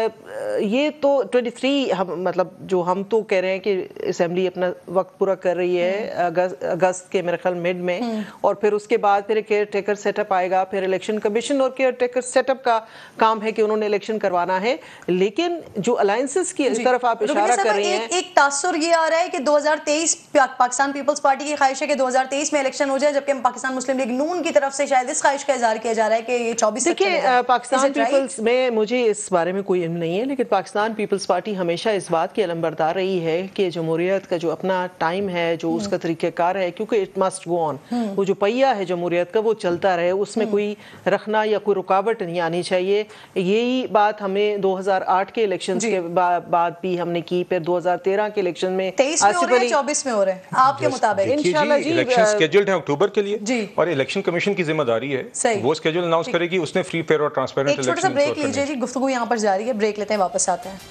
S3: आ, ये तो तेईस हम मतलब जो हम तो कह रहे हैं कि असेंबली अपना वक्त पूरा कर रही है अगस्त अगस्त के मेरे ख्याल मिड में, और फिर उसके बाद फिर केयर टेकर सेटअप आएगा, फिर इलेक्शन कमीशन और केयर टेकर सेटअप का काम है कि उन्होंने इलेक्शन करवाना है। लेकिन जो अलायंसेस की तरफ आप इशारा कर रही हैं,
S1: एक तासुर ये आ रहा है कि दो हज़ार तेईस पाकिस्तान पीपल्स पार्टी की ख्वाहिश है कि दो हज़ार तेईस में इलेक्शन हो जाए, जबकि पाकिस्तान मुस्लिम लीग नून की तरफ से शायद इस ख्वाहिश का इजहार किया जा रहा है कि ये चौबीस।
S3: देखिए, पाकिस्तान पीपल्स में मुझे इस बारे में कोई इल्म नहीं है, लेकिन पाकिस्तान पीपल्स पार्टी हमेशा इस बात की अलंबरदार रही है कि जमहूरियत का जो अपना टाइम है, जो उसका तरीक़ाकार है, क्योंकि इट मस्ट गो ऑन, वो जो पहिया है जमहूरियत का वो चलता रहे, उसमें कोई रखना या कोई रुकावट नहीं आनी चाहिए। यही बात हमें दो हज़ार आठ के इलेक्शन के बाद भी हमने की, फिर दो हज़ार तेरह के इलेक्शन में
S1: तेईस में हो रहे हैं, चौबीस में हो रहे हैं आपके मुताबिक?
S2: इंशाल्लाह जी, इलेक्शन शेड्यूल्ड है अक्टूबर के लिए, और इलेक्शन कमीशन की जिम्मेदारी है वो शेड्यूल अनाउंस करेगी, उसने फ्री फेयर और ट्रांसपेरेंट इलेक्शन।
S1: एक छोटा सा ब्रेक लीजिए जी, गुफ्तगू यहाँ पर जारी है, ब्रेक लेते हैं, वापस आते हैं।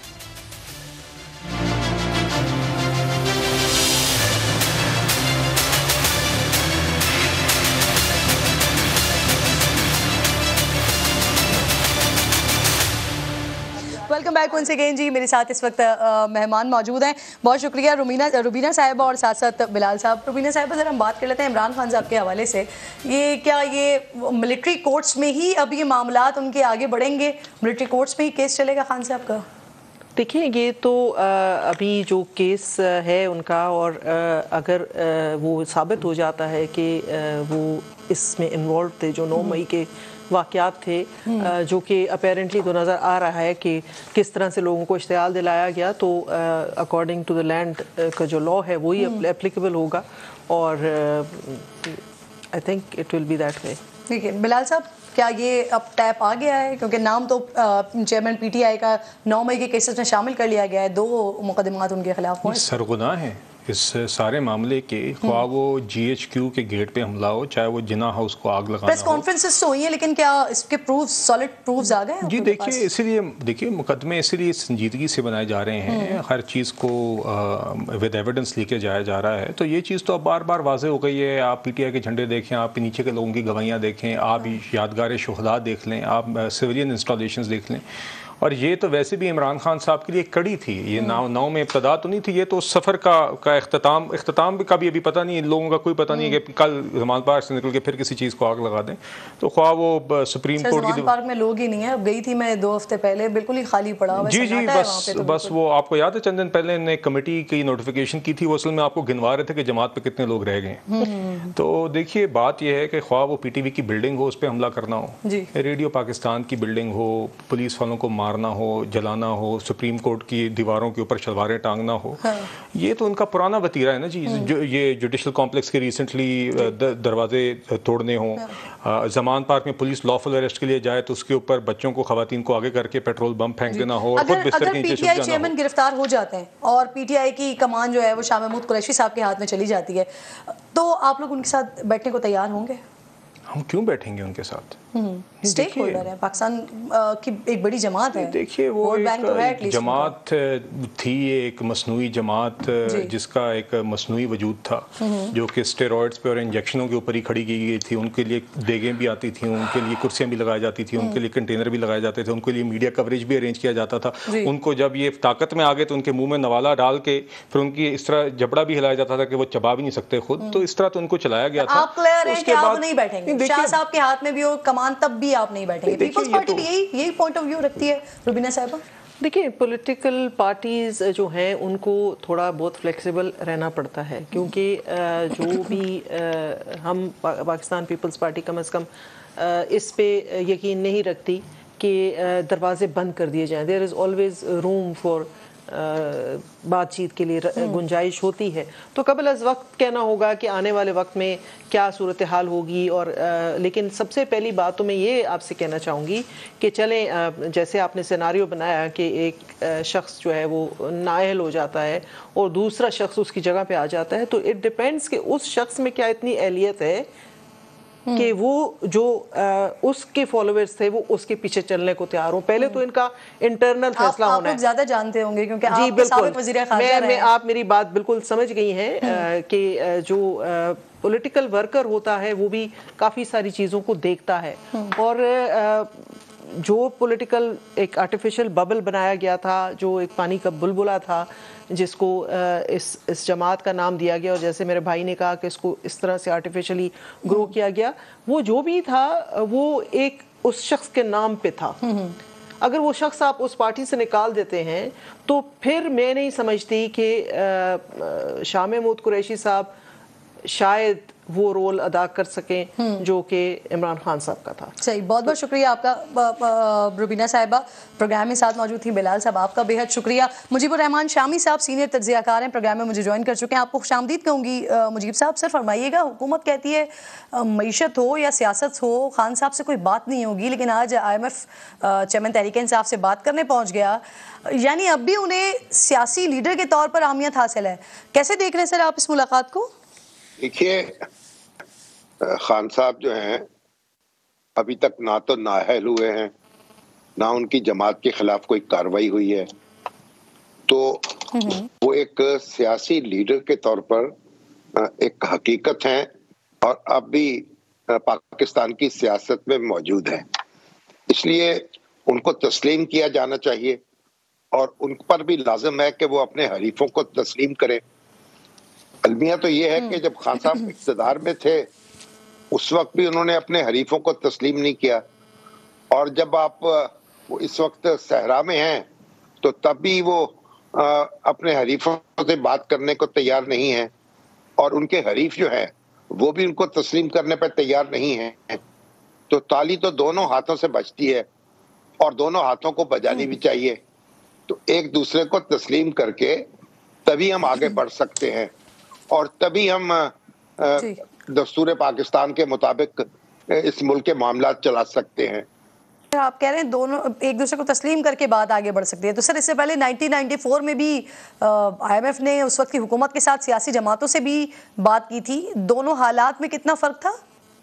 S1: ویلکم بیک ونس اگین جی. میرے ساتھ اس وقت مہمان موجود ہیں. بہت شکریہ روبینہ روبینہ صاحبہ اور ساتھ ساتھ بلال صاحب. روبینہ صاحبہ ذرا ہم بات کر لیتے ہیں عمران خان صاحب کے حوالے سے. یہ کیا یہ ملٹری کورٹس میں ہی اب یہ معاملات ان کے آگے بڑھیں گے؟ ملٹری کورٹس میں ہی کیس چلے گا خان صاحب کا؟
S3: دیکھیں یہ تو ابھی جو کیس ہے ان کا، اور اگر وہ ثابت ہو جاتا ہے کہ وہ اس میں انوالو تھے، جو نو مئی کے واقعات تھے، جو کہ اپیرنٹلی تو نظر آ رہا ہے کہ کس طرح سے لوگوں کو اشتعال دلایا گیا، تو اکارڈنگ ٹو دا لینڈ کا جو لا ہے وہی اپلیکیبل ہوگا، اور I think it will be that way.
S1: ٹھیک ہے بلال صاحب، کیا یہ اب ٹیپ آ گیا ہے؟ کیونکہ نام تو چیئرمین پی ٹی آئی کا نو مئی کے کیسز میں شامل کر لیا گیا ہے، دو مقدمات ان کے خلاف ہوئے.
S2: سرغنہ ہیں اس سارے معاملے کے، خواہ وہ جی ایچ کیو کے گیٹ پہ حملہ ہو، چاہے وہ جنا ہاؤس کو آگ لگانا ہو.
S1: پریس کانفرنسز تو ہوئی ہیں، لیکن کیا اس کے پروف سالڈ پروفز آ گئے ہیں؟
S2: جی دیکھیے، اسی لیے دیکھیے مقدمے اسی لیے سنجیدگی سے بنائے جا رہے ہیں، ہر چیز کو ود ایویڈنس لے کے جایا جا رہا ہے. تو یہ چیز تو اب بار بار واضح ہو گئی ہے. آپ پی ٹی آئی کے جھنڈے دیکھیں، آپ نیچے کے لوگوں کی گواہیاں دیکھیں، آپ یادگار شہداء دیکھ لیں، آپ سویلین انسٹالیشنز دیکھ لیں. اور یہ تو ویسے بھی عمران خان صاحب کے لیے ایک کڑی تھی. یہ نو نو میں ابتدا تو نہیں تھی، یہ تو سفر کا کا اختتام اختتام کا بھی ابھی پتہ نہیں، لوگوں کا کوئی پتہ نہیں ہے کہ کل ضمانت پارک سے نکل کے پھر کسی چیز کو آگ لگا دیں. تو خواہ وہ سپریم کورٹ کی
S1: ضمانت پارک میں لوگ ہی نہیں ہیں. گئی تھی میں دو ہفتے پہلے، بالکل ہی خالی پڑا ہوا ہے.
S2: جی جی بس بس وہ آپ کو یاد ہے چند دن پہلے نے کمیٹی کی نوٹیفیکیشن کی تھی، وہ اصل میں آپ کو گنوا رہے تھے کہ جماعت پہ کتنے لوگ رہ گئے. تو دیکھیے بات یہ ہے کہ خواہ وہ پی ٹی وی کی بلڈنگ ہو، اس پہ حملہ کرنا ہو، ریڈیو پاکستان کی بلڈنگ ہو، پولیس والوں کو مارنا ہو، جلانا ہو، سپریم کورٹ کی دیواروں کے اوپر شلواریں ٹانگنا ہو، یہ تو ان کا پرانا وتیرہ ہے نا جی. جو یہ جوڈیشل کمپلیکس کے ریسنٹلی دروازے توڑنے ہوں، زمان پارک میں پولیس لافل اریسٹ کے لیے جائے تو اس کے اوپر بچوں کو، خواتین کو آگے کر کے پیٹرول بم پھینک دینا ہو، اور خود بستر کے نیچے چھپ جانا ہو.
S1: اگر پی ٹی آئی چیئرمین گرفتار ہو جاتے ہیں اور پی ٹی آئی کی کمان جو ہے وہ شاہ محمود قریشی صاحب کے ہاتھ میں چلی جاتی ہے، تو آپ لوگ ان کے ساتھ بیٹھنے کو تیار ہوں گے؟
S2: ہم کیوں بیٹھیں گے ان کے ساتھ؟
S1: اسٹیک ہولڈر ہے، پاکستان کی ایک بڑی جماعت ہے.
S2: دیکھیے وہ ایک جماعت تھی، ایک مصنوعی جماعت جس کا ایک مصنوعی وجود تھا، جو کہ اسٹیرائڈز پہ اور انجیکشنوں کے اوپر ہی کھڑی کی گئی تھی. ان کے لیے دیگیں بھی آتی تھیں، ان کے لیے کرسیاں بھی لگائی جاتی تھیں، ان کے لیے کنٹینر بھی لگائے جاتے تھے، ان کے لیے میڈیا کوریج بھی ارینج کیا جاتا تھا. ان کو جب یہ طاقت میں آ گئے تو ان کے منہ میں نوالا ڈال کے پھر ان کی اس طرح جبڑا بھی ہلایا جاتا تھا کہ وہ چبا بھی نہیں سکتے خود. تو اس طرح تو ان کو چلایا گیا تھا.
S1: آپ کلیئر ہیں کہ آپ نہیں بیٹھیں گے؟ شاہ صاحب کے ہاتھ میں بھی ہو کمان، تب بھی آپ نہیں بیٹھیں گے؟ پیپلز پارٹی بھی یہی یہی پوائنٹ آف ویو رکھتی ہے روبینہ صاحبہ.
S3: دیکھیں پولیٹیکل پارٹیز جو ہیں ان کو تھوڑا بہت فلیکسیبل رہنا پڑتا ہے، کیونکہ جو بھی ہم پاکستان پیپلز پارٹی کم از کم اس پہ یقین نہیں رکھتی کہ دروازے بند کر دیے جائیں. دیر از آلویز روم فار بات چیت کے لیے گنجائش ہوتی ہے. تو قبل از وقت کہنا ہوگا کہ آنے والے وقت میں کیا صورتحال ہوگی. اور لیکن سب سے پہلی بات تو میں یہ آپ سے کہنا چاہوں گی کہ چلیں جیسے آپ نے سیناریو بنایا کہ ایک شخص جو ہے وہ نااہل ہو جاتا ہے اور دوسرا شخص اس کی جگہ پہ آ جاتا ہے، تو اٹ ڈیپینڈس کہ اس شخص میں کیا اتنی اہلیت ہے کہ وہ جو اس کے فالوورز تھے وہ اس کے پیچھے چلنے کو تیار ہوں. پہلے تو ان کا انٹرنل فیصلہ ہونا ہے.
S1: آپ لوگ زیادہ جانتے ہوں گے کیونکہ
S3: جی
S1: آپ سابق وزیر خارجہ رہے ہیں.
S3: آپ میری بات بالکل سمجھ گئی ہیں کہ جو پولیٹیکل ورکر ہوتا ہے وہ بھی کافی ساری چیزوں کو دیکھتا ہے، اور جو پولیٹیکل ایک آرٹیفیشل ببل بنایا گیا تھا، جو ایک پانی کا بلبلا تھا جس کو اس اس جماعت کا نام دیا گیا، اور جیسے میرے بھائی نے کہا کہ اس کو اس طرح سے آرٹیفیشلی گرو کیا گیا، وہ جو بھی تھا وہ ایک اس شخص کے نام پہ تھا. اگر وہ شخص آپ اس پارٹی سے نکال دیتے ہیں تو پھر میں نہیں سمجھتی کہ شاہ محمود قریشی صاحب شاید وہ رول ادا کر سکیں جو کہ عمران خان صاحب کا تھا.
S1: صحیح، بہت بہت شکریہ آپ کا روبینہ صاحبہ. پروگرام میں ساتھ موجود تھیں بلال صاحب، آپ کا بے حد شکریہ. مجیب الرحمان شامی صاحب سینئر تجزیہ کار ہیں، پروگرام میں مجھے جوائن کر چکے ہیں. آپ کو خوش آمدید کہوں گی. مجیب صاحب سر فرمائیے گا، حکومت کہتی ہے معیشت ہو یا سیاست ہو خان صاحب سے کوئی بات نہیں ہوگی، لیکن آج آئی M F chairman Tehreek Insaf سے بات کرنے پہنچ گیا، یعنی اب بھی انہیں سیاسی لیڈر کے طور پر اہمیت حاصل ہے. کیسے دیکھ رہے ہیں سر آپ اس ملاقات کو؟
S5: دیکھیے خان صاحب جو ہیں ابھی تک نہ تو نااہل ہوئے ہیں، نہ ان کی جماعت کے خلاف کوئی کاروائی ہوئی ہے، تو وہ ایک سیاسی لیڈر کے طور پر ایک حقیقت ہیں اور اب بھی پاکستان کی سیاست میں موجود ہیں. اس لیے ان کو تسلیم کیا جانا چاہیے اور ان پر بھی لازم ہے کہ وہ اپنے حریفوں کو تسلیم کریں. المیہ تو یہ ہے کہ جب خان صاحب اقتدار میں تھے اس وقت بھی انہوں نے اپنے حریفوں کو تسلیم نہیں کیا, اور جب آپ اس وقت صحرا میں ہیں تو تب بھی وہ اپنے حریفوں سے بات کرنے کو تیار نہیں ہیں, اور ان کے حریف جو ہیں وہ بھی ان کو تسلیم کرنے پر تیار نہیں ہیں. تو تالی تو دونوں ہاتھوں سے بجتی ہے اور دونوں ہاتھوں کو بجانی بھی چاہیے. تو ایک دوسرے کو تسلیم کر کے تبھی ہم آگے بڑھ سکتے ہیں, اور تبھی ہم دستور پاکستان کے مطابق اس ملک کے معاملات چلا سکتے ہیں.
S1: آپ کہہ رہے ہیں دونوں ایک دوسرے کو تسلیم کر کے بات آگے بڑھ سکتی ہے, تو سر اس سے پہلے نائنٹین نائنٹی فور میں بھی آئی ایم ایف نے اس وقت کی حکومت کے ساتھ سیاسی جماعتوں سے بھی بات کی تھی. دونوں حالات میں کتنا فرق تھا؟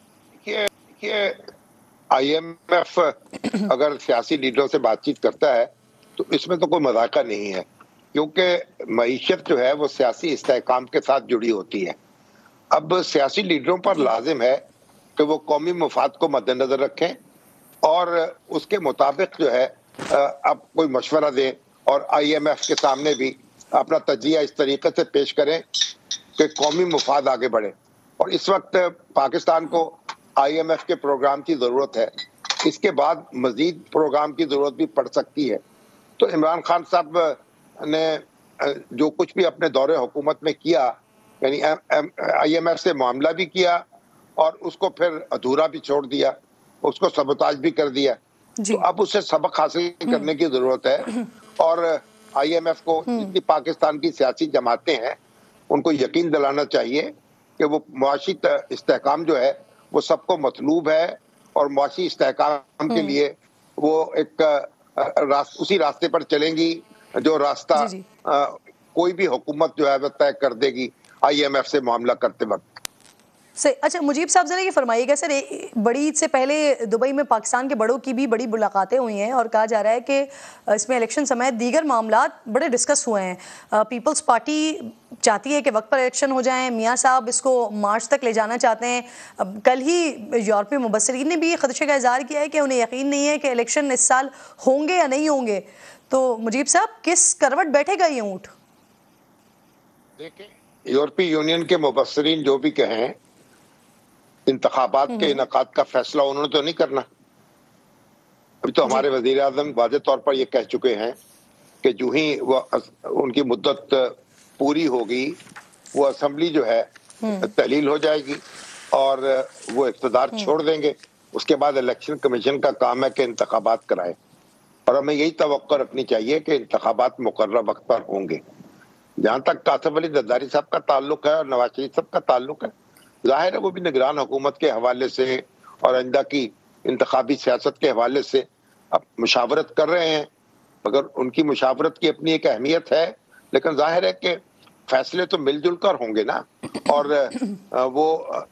S5: کہ آئی ایم ایف اگر سیاسی لیڈروں سے بات چیت کرتا ہے تو اس میں تو کوئی مذاقہ نہیں ہے, کیونکہ معیشت جو ہے وہ سیاسی استحکام کے ساتھ جڑی ہوتی ہے. اب سیاسی لیڈروں پر لازم ہے کہ وہ قومی مفاد کو مد نظر رکھیں اور اس کے مطابق جو ہے اب کوئی مشورہ دیں, اور آئی ایم ایف کے سامنے بھی اپنا تجزیہ اس طریقے سے پیش کریں کہ قومی مفاد آگے بڑھے. اور اس وقت پاکستان کو آئی ایم ایف کے پروگرام کی ضرورت ہے, اس کے بعد مزید پروگرام کی ضرورت بھی پڑ سکتی ہے. تو عمران خان صاحب نے جو کچھ بھی اپنے دور حکومت میں کیا, یعنی آئی ایم ایف سے معاملہ بھی کیا اور اس کو پھر ادھورا بھی چھوڑ دیا, اس کو سبوتاج بھی کر دیا.
S1: جی.
S5: تو اب اسے سبق حاصل کرنے کی ضرورت ہے, اور آئی ایم ایف کو جتنی پاکستان کی سیاسی جماعتیں ہیں ان کو یقین دلانا چاہیے کہ وہ معاشی استحکام جو ہے وہ سب کو مطلوب ہے, اور معاشی استحکام کے لیے وہ ایک اسی راستے پر چلیں گی جو راستہ
S1: جی جی.
S5: کوئی بھی حکومت جو ہے وہ طے کر دے گی آئی ایم ایف سے معاملہ کرتے وقت.
S1: اچھا مجیب صاحب ذرا یہ فرمائیے گا سر, بڑی عید سے پہلے دبئی میں پاکستان کے بڑوں کی بھی بڑی ملاقاتیں ہوئی ہیں اور کہا جا رہا ہے کہ اس میں الیکشن سمیت دیگر معاملات بڑے ڈسکس ہوئے ہیں. پیپلز پارٹی چاہتی ہے کہ وقت پر الیکشن ہو جائیں, میاں صاحب اس کو مارچ تک لے جانا چاہتے ہیں. کل ہی یورپی مبصرین نے بھی خدشے کا اظہار کیا ہے کہ انہیں یقین نہیں ہے کہ الیکشن اس سال ہوں گے یا نہیں ہوں گے. تو مجیب صاحب کس کروٹ بیٹھے گا یہ اونٹ؟
S5: دیکھیں, یورپی یونین کے مبصرین جو بھی کہیں, انتخابات کے انعقاد کا فیصلہ انہوں نے تو نہیں کرنا. ابھی تو ہمارے وزیر اعظم واضح طور پر یہ کہہ چکے ہیں کہ جو ہی وہ ان کی مدت پوری ہوگی وہ اسمبلی جو ہے تحلیل ہو جائے گی اور وہ اقتدار چھوڑ دیں گے. اس کے بعد الیکشن کمیشن کا کام ہے کہ انتخابات کرائے, اور ہمیں یہی توقع رکھنی چاہیے کہ انتخابات مقررہ وقت پر ہوں گے. جہاں تک آصف علی زرداری صاحب کا تعلق ہے اور نواز شریف صاحب کا تعلق ہے, ظاہر ہے وہ بھی نگران حکومت کے حوالے سے اور آئندہ کی انتخابی سیاست کے حوالے سے اب مشاورت کر رہے ہیں, مگر ان کی مشاورت کی اپنی ایک اہمیت ہے, لیکن ظاہر ہے کہ فیصلے تو مل جل کر ہوں گے نا, اور وہ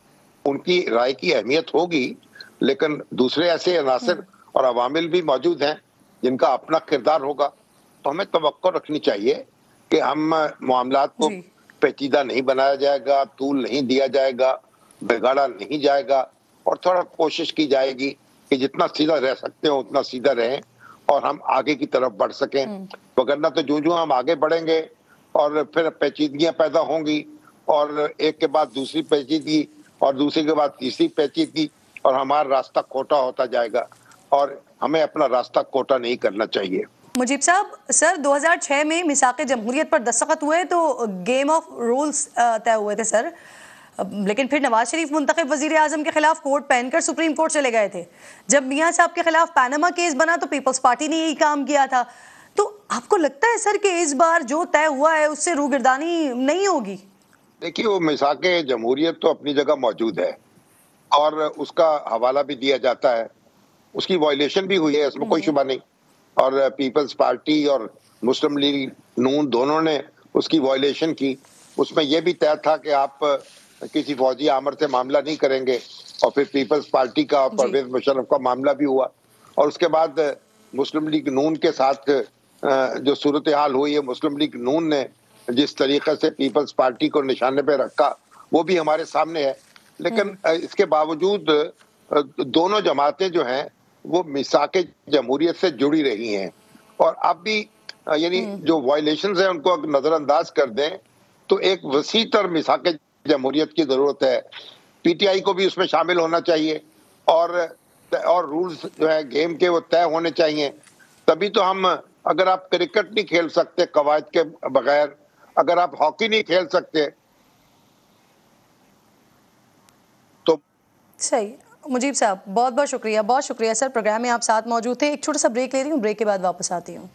S5: ان کی رائے کی اہمیت ہوگی, لیکن دوسرے ایسے عناصر اور عوامل بھی موجود ہیں جن کا اپنا کردار ہوگا. تو ہمیں توقع رکھنی چاہیے کہ ہم معاملات کو پیچیدہ نہیں بنایا جائے گا, طول نہیں دیا جائے گا, بگاڑا نہیں جائے گا, اور تھوڑا کوشش کی جائے گی کہ جتنا سیدھا رہ سکتے ہوں اتنا سیدھا رہیں اور ہم آگے کی طرف بڑھ سکیں. وگرنہ تو جو جو ہم آگے بڑھیں گے اور پھر پیچیدگیاں پیدا ہوں گی, اور ایک کے بعد دوسری پیچیدگی اور دوسری کے بعد تیسری پیچیدگی, اور ہمارا راستہ کھوٹا ہوتا جائے گا, اور ہمیں اپنا راستہ کھوٹا نہیں کرنا چاہیے.
S1: مجیب صاحب سر دو ہزار چھ میں میثاق جمہوریت پر دستخط ہوئے تو گیم آف رولز طے ہوئے تھے سر, لیکن پھر نواز شریف منتخب وزیر اعظم کے خلاف کوٹ پہن کر سپریم کورٹ چلے گئے تھے. جب میاں صاحب کے خلاف پیناما کیس بنا تو پیپلز پارٹی نے یہی کام کیا تھا. تو آپ کو لگتا ہے سر کہ اس بار جو طے ہوا ہے اس سے روگردانی نہیں ہوگی؟
S5: دیکھیے, وہ میثاق جمہوریت تو اپنی جگہ موجود ہے اور اس کا حوالہ بھی دیا جاتا ہے, اس کی وائلیشن بھی ہوئی ہے, اس میں کوئی شبہ نہیں, اور پیپلز پارٹی اور مسلم لیگ نون دونوں نے اس کی وائلیشن کی. اس میں یہ بھی طے تھا کہ آپ کسی فوجی آمر سے معاملہ نہیں کریں گے, اور پھر پیپلز پارٹی کا اور پرویز مشرف کا معاملہ بھی ہوا, اور اس کے بعد مسلم لیگ نون کے ساتھ جو صورتحال ہوئی ہے, مسلم لیگ نون نے جس طریقے سے پیپلز پارٹی کو نشانے پہ رکھا وہ بھی ہمارے سامنے ہے. لیکن اس کے باوجود دونوں جماعتیں جو ہیں وہ میثاق جمہوریت سے جڑی رہی ہیں, اور اب بھی یعنی جو وائلیشنز ہیں ان کو نظر انداز کر دیں تو ایک وسیع تر میثاق جمہوریت کی ضرورت ہے. پی ٹی آئی کو بھی اس میں شامل ہونا چاہیے اور اور رولز جو ہے گیم کے وہ طے ہونے چاہیے. تبھی تو ہم, اگر آپ کرکٹ نہیں کھیل سکتے قواعد کے بغیر, اگر آپ ہاکی نہیں کھیل سکتے تو
S1: صحیح. مجیب صاحب بہت بہت شکریہ, بہت شکریہ سر, پروگرام میں آپ ساتھ موجود تھے. ایک چھوٹا سا بریک لے رہی ہوں, بریک کے بعد واپس آتی ہوں.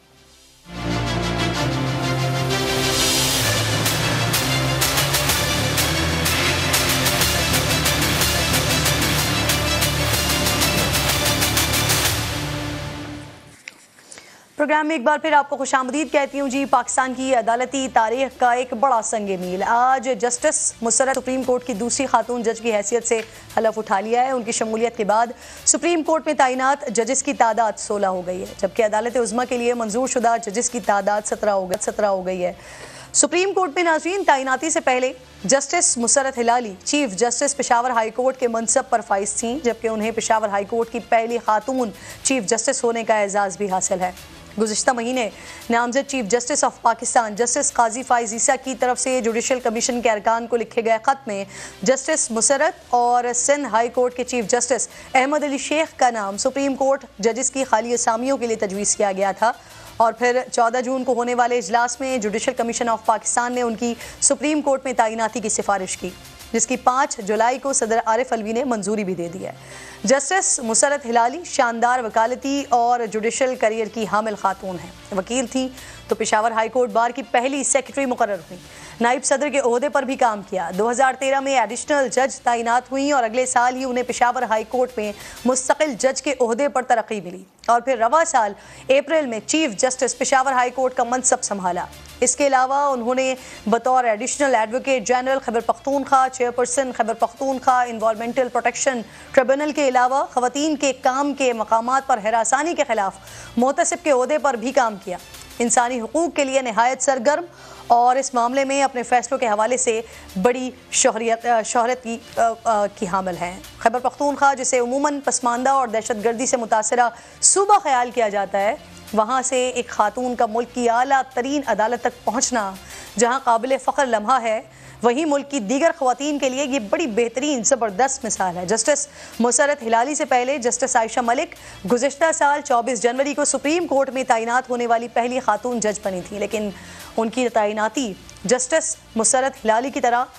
S1: پروگرام میں ایک بار پھر آپ کو خوش آمدید کہتی ہوں جی. پاکستان کی عدالتی تاریخ کا ایک بڑا سنگ میل. آج جسٹس مسرت سپریم کورٹ کی دوسری خاتون جج کی حیثیت سے حلف اٹھا لیا ہے. ان کی شمولیت کے بعد سپریم کورٹ میں تعینات ججز کی تعداد سولہ ہو گئی ہے, جبکہ عدالت عظمیٰ کے لیے منظور شدہ ججز کی تعداد سترہ ہو گئی سترہ ہو گئی ہے. سپریم کورٹ میں ناظرین تعیناتی سے پہلے justice Musarrat Hilali chief justice Peshawar high court کے منصب پر فائز تھیں, جبکہ انہیں پشاور ہائی کورٹ کی پہلی خاتون چیف جسٹس ہونے کا اعزاز بھی حاصل ہے. گزشتہ مہینے نامزد chief justice of Pakistan justice Qazi Faez عیسیٰ کی طرف سے جوڈیشل کمیشن کے ارکان کو لکھے گئے خط میں جسٹس مسرت اور سندھ ہائی کورٹ کے چیف جسٹس احمد علی شیخ کا نام سپریم کورٹ ججز کی خالی اسامیوں کے لیے تجویز کیا گیا تھا, اور پھر چودہ جون کو ہونے والے اجلاس میں جوڈیشل کمیشن آف پاکستان نے ان کی سپریم کورٹ میں تعیناتی کی سفارش کی, جس کی پانچ جولائی کو صدر عارف الوی نے منظوری بھی دے دی ہے. جسٹس مسرت ہلالی شاندار وکالتی اور جوڈیشل کریئر کی حامل خاتون ہیں. وکیل تھیں تو پشاور ہائی کورٹ بار کی پہلی سیکرٹری مقرر ہوئیں. نائب صدر کے عہدے پر بھی کام کیا. دو ہزار تیرہ میں ایڈیشنل جج تعینات ہوئیں اور اگلے سال ہی انہیں پشاور ہائی کورٹ میں مستقل جج کے عہدے پر ترقی ملی, اور پھر رواں سال اپریل میں chief justice Peshawar high court کا منصب سنبھالا. اس کے علاوہ انہوں نے بطور additional advocate general Khyber Pakhtunkhwa, chairperson Khyber Pakhtunkhwa environmental protection tribunal کے علاوہ خواتین کے کام کے مقامات پر ہراسانی کے خلاف محتسب کے عہدے پر بھی کام کیا. انسانی حقوق کے لیے نہایت سرگرم اور اس معاملے میں اپنے فیصلوں کے حوالے سے بڑی شہریت شہرت کی کی حامل ہیں. خیبر پختونخوا جسے عموماً پسماندہ اور دہشت گردی سے متاثرہ صوبہ خیال کیا جاتا ہے, وہاں سے ایک خاتون کا ملک کی اعلیٰ ترین عدالت تک پہنچنا جہاں قابل فخر لمحہ ہے, وہیں ملک کی دیگر خواتین کے لیے یہ بڑی بہترین زبردست مثال ہے. جسٹس مسرت ہلالی سے پہلے جسٹس عائشہ ملک گزشتہ سال چوبیس جنوری کو سپریم کورٹ میں تعینات ہونے والی پہلی خاتون جج بنی تھی, لیکن ان کی تعیناتی جسٹس مسرت ہلالی کی طرح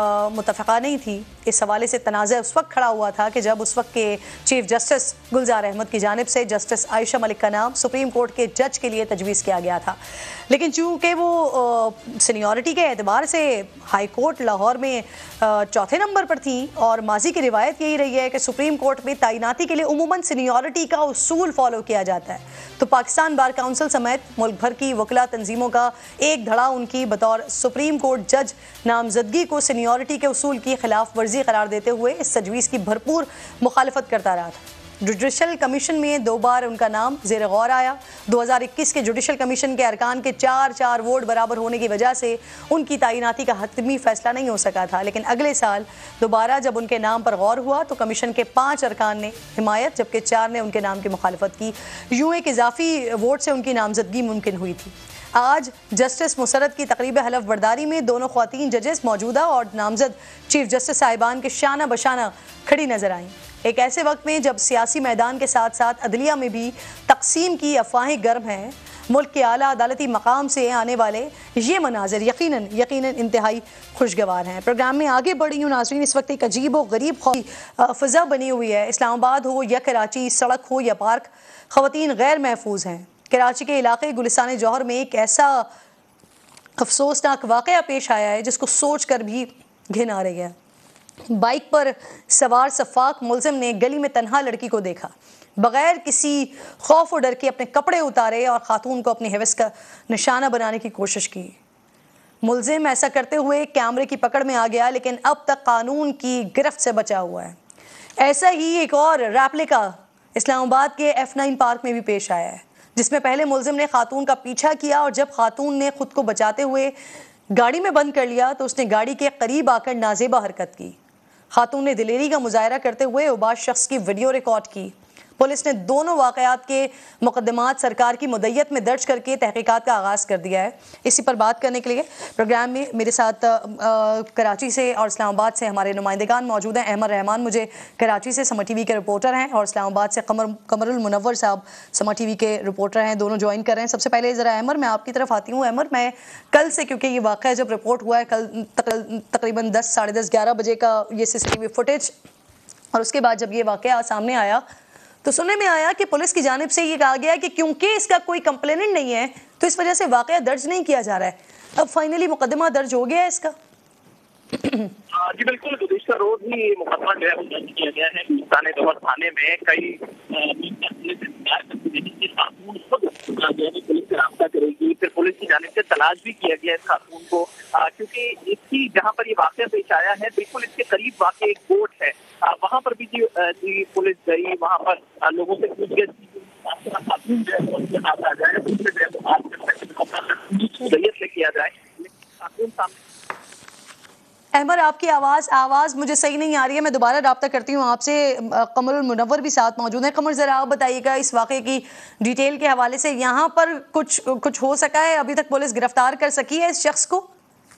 S1: متفقہ نہیں تھی. اس حوالے سے تنازع اس وقت کھڑا ہوا تھا کہ جب اس وقت کے چیف جسٹس گلزار احمد کی جانب سے جسٹس عائشہ ملک کا نام سپریم کورٹ کے جج کے لیے تجویز کیا گیا تھا, لیکن چونکہ وہ سینیورٹی کے اعتبار سے ہائی کورٹ لاہور میں چوتھے نمبر پر تھیں, اور ماضی کی روایت یہی رہی ہے کہ سپریم کورٹ میں تعیناتی کے لیے عموماً سینیورٹی کا اصول فالو کیا جاتا ہے, تو پاکستان بار کونسل سمیت ملک بھر کی وکلا تنظیموں کا ایک دھڑا ان کی بطور سپریم کورٹ جج نامزدگی کو سینیورٹی کے اصول کی خلاف ورزی قرار دیتے ہوئے اس تجویز کی بھرپور مخالفت کرتا رہا تھا. جوڈیشل کمیشن میں دو بار ان کا نام زیر غور آیا. دو ہزار اکیس کے جوڈیشل کمیشن کے ارکان کے چار چار ووٹ برابر ہونے کی وجہ سے ان کی تعیناتی کا حتمی فیصلہ نہیں ہو سکا تھا, لیکن اگلے سال دوبارہ جب ان کے نام پر غور ہوا تو کمیشن کے پانچ ارکان نے حمایت جبکہ چار نے ان کے نام کی مخالفت کی. یوں ایک اضافی ووٹ سے ان کی نامزدگی ممکن ہوئی تھی. آج جسٹس مسرت کی تقریب حلف برداری میں دونوں خواتین ججز موجودہ اور نامزد چیف جسٹس صاحبان کے شانہ بشانہ کھڑی نظر آئیں, ایک ایسے وقت میں جب سیاسی میدان کے ساتھ ساتھ عدلیہ میں بھی تقسیم کی افواہیں گرم ہیں. ملک کے اعلیٰ عدالتی مقام سے آنے والے یہ مناظر یقیناً یقیناً انتہائی خوشگوار ہیں. پروگرام میں آگے بڑھی ہوں ناظرین. اس وقت ایک عجیب و غریب فضا بنی ہوئی ہے. اسلام آباد ہو یا کراچی, سڑک ہو یا پارک, خواتین غیر محفوظ ہیں. کراچی کے علاقے گلستان جوہر میں ایک ایسا افسوسناک واقعہ پیش آیا ہے جس کو سوچ کر بھی گھن آ رہی ہے. بائک پر سوار سفاک ملزم نے گلی میں تنہا لڑکی کو دیکھا, بغیر کسی خوف و ڈر کے اپنے کپڑے اتارے اور خاتون کو اپنی حوث کا نشانہ بنانے کی کوشش کی. ملزم ایسا کرتے ہوئے کیمرے کی پکڑ میں آ گیا, لیکن اب تک قانون کی گرفت سے بچا ہوا ہے. ایسا ہی ایک اور ریپلیکا اسلام آباد کے ایف نائن پارک میں بھی پیش آیا ہے, جس میں پہلے ملزم نے خاتون کا پیچھا کیا اور جب خاتون نے خود کو بچاتے ہوئے گاڑی میں بند کر لیا تو اس نے گاڑی کے قریب آ کر نازیبا حرکت کی. خاتون نے دلیری کا مظاہرہ کرتے ہوئے اباش شخص کی ویڈیو ریکارڈ کی. पुलिस ने दोनों वाकयात के मुकदमात सरकार की मुद्दत में दर्ज करके तहकीकात का आगाज़ कर दिया है। इसी पर बात करने के लिए प्रोग्राम में मेरे साथ आ, आ, कराची से और इस्लामाबाद से हमारे नुमाइंदगान मौजूद हैं। अहमद रहमान मुझे कराची से समा टी वी के रिपोर्टर हैं और इस्लामाबाद से कमर कमरुल मुनव्वर साहब समा टी वी के रिपोर्टर हैं, दोनों ज्वाइन कर रहे हैं। सबसे पहले ज़रा अहमद, मैं आपकी तरफ आती हूँ। अहमद, मैं कल से, क्योंकि ये वाक़या जब रिपोर्ट हुआ है कल तकरीबन दस साढ़े दस ग्यारह बजे का ये सीसीटीवी फुटेज, और उसके बाद जब ये वाक़या सामने आया तो सुनने में आया कि पुलिस की जानिब से ये कहा गया कि क्योंकि इसका कोई कंप्लेनेंट नहीं है तो इस वजह से वाक़या दर्ज नहीं किया जा रहा है। अब फाइनली मुकदमा दर्ज हो गया है इसका?
S6: जी बिल्कुल, गुज़िश्ता रोज ही मुकदमा जो है वो दर्ज किया गया है हिंदुस्तान दोहर थाने में। कई पुलिस से रब्ता करेगी, फिर पुलिस की जानिब से तलाश भी किया गया इस खातून को, क्योंकि इसकी जहाँ पर ये वाक़या पेश आया है बिल्कुल इसके करीब वाक़ एक कोर्ट है, वहाँ पर भी जी, जी पुलिस गई, वहाँ पर लोगों से पूछताछ खातून जो है आ जाए से किया जाए, खातून सामने।
S1: अहमद, आपकी आवाज़ आवाज़ मुझे सही नहीं आ रही है, मैं दोबारा रब्ता करती हूँ आपसे। कमरुल मुनव्वर भी साथ मौजूद है। कमर, ज़रा आप बताइएगा इस वाक़े की डिटेल के हवाले से, यहाँ पर कुछ कुछ हो सका है? अभी तक पुलिस गिरफ्तार कर सकी है इस शख्स को?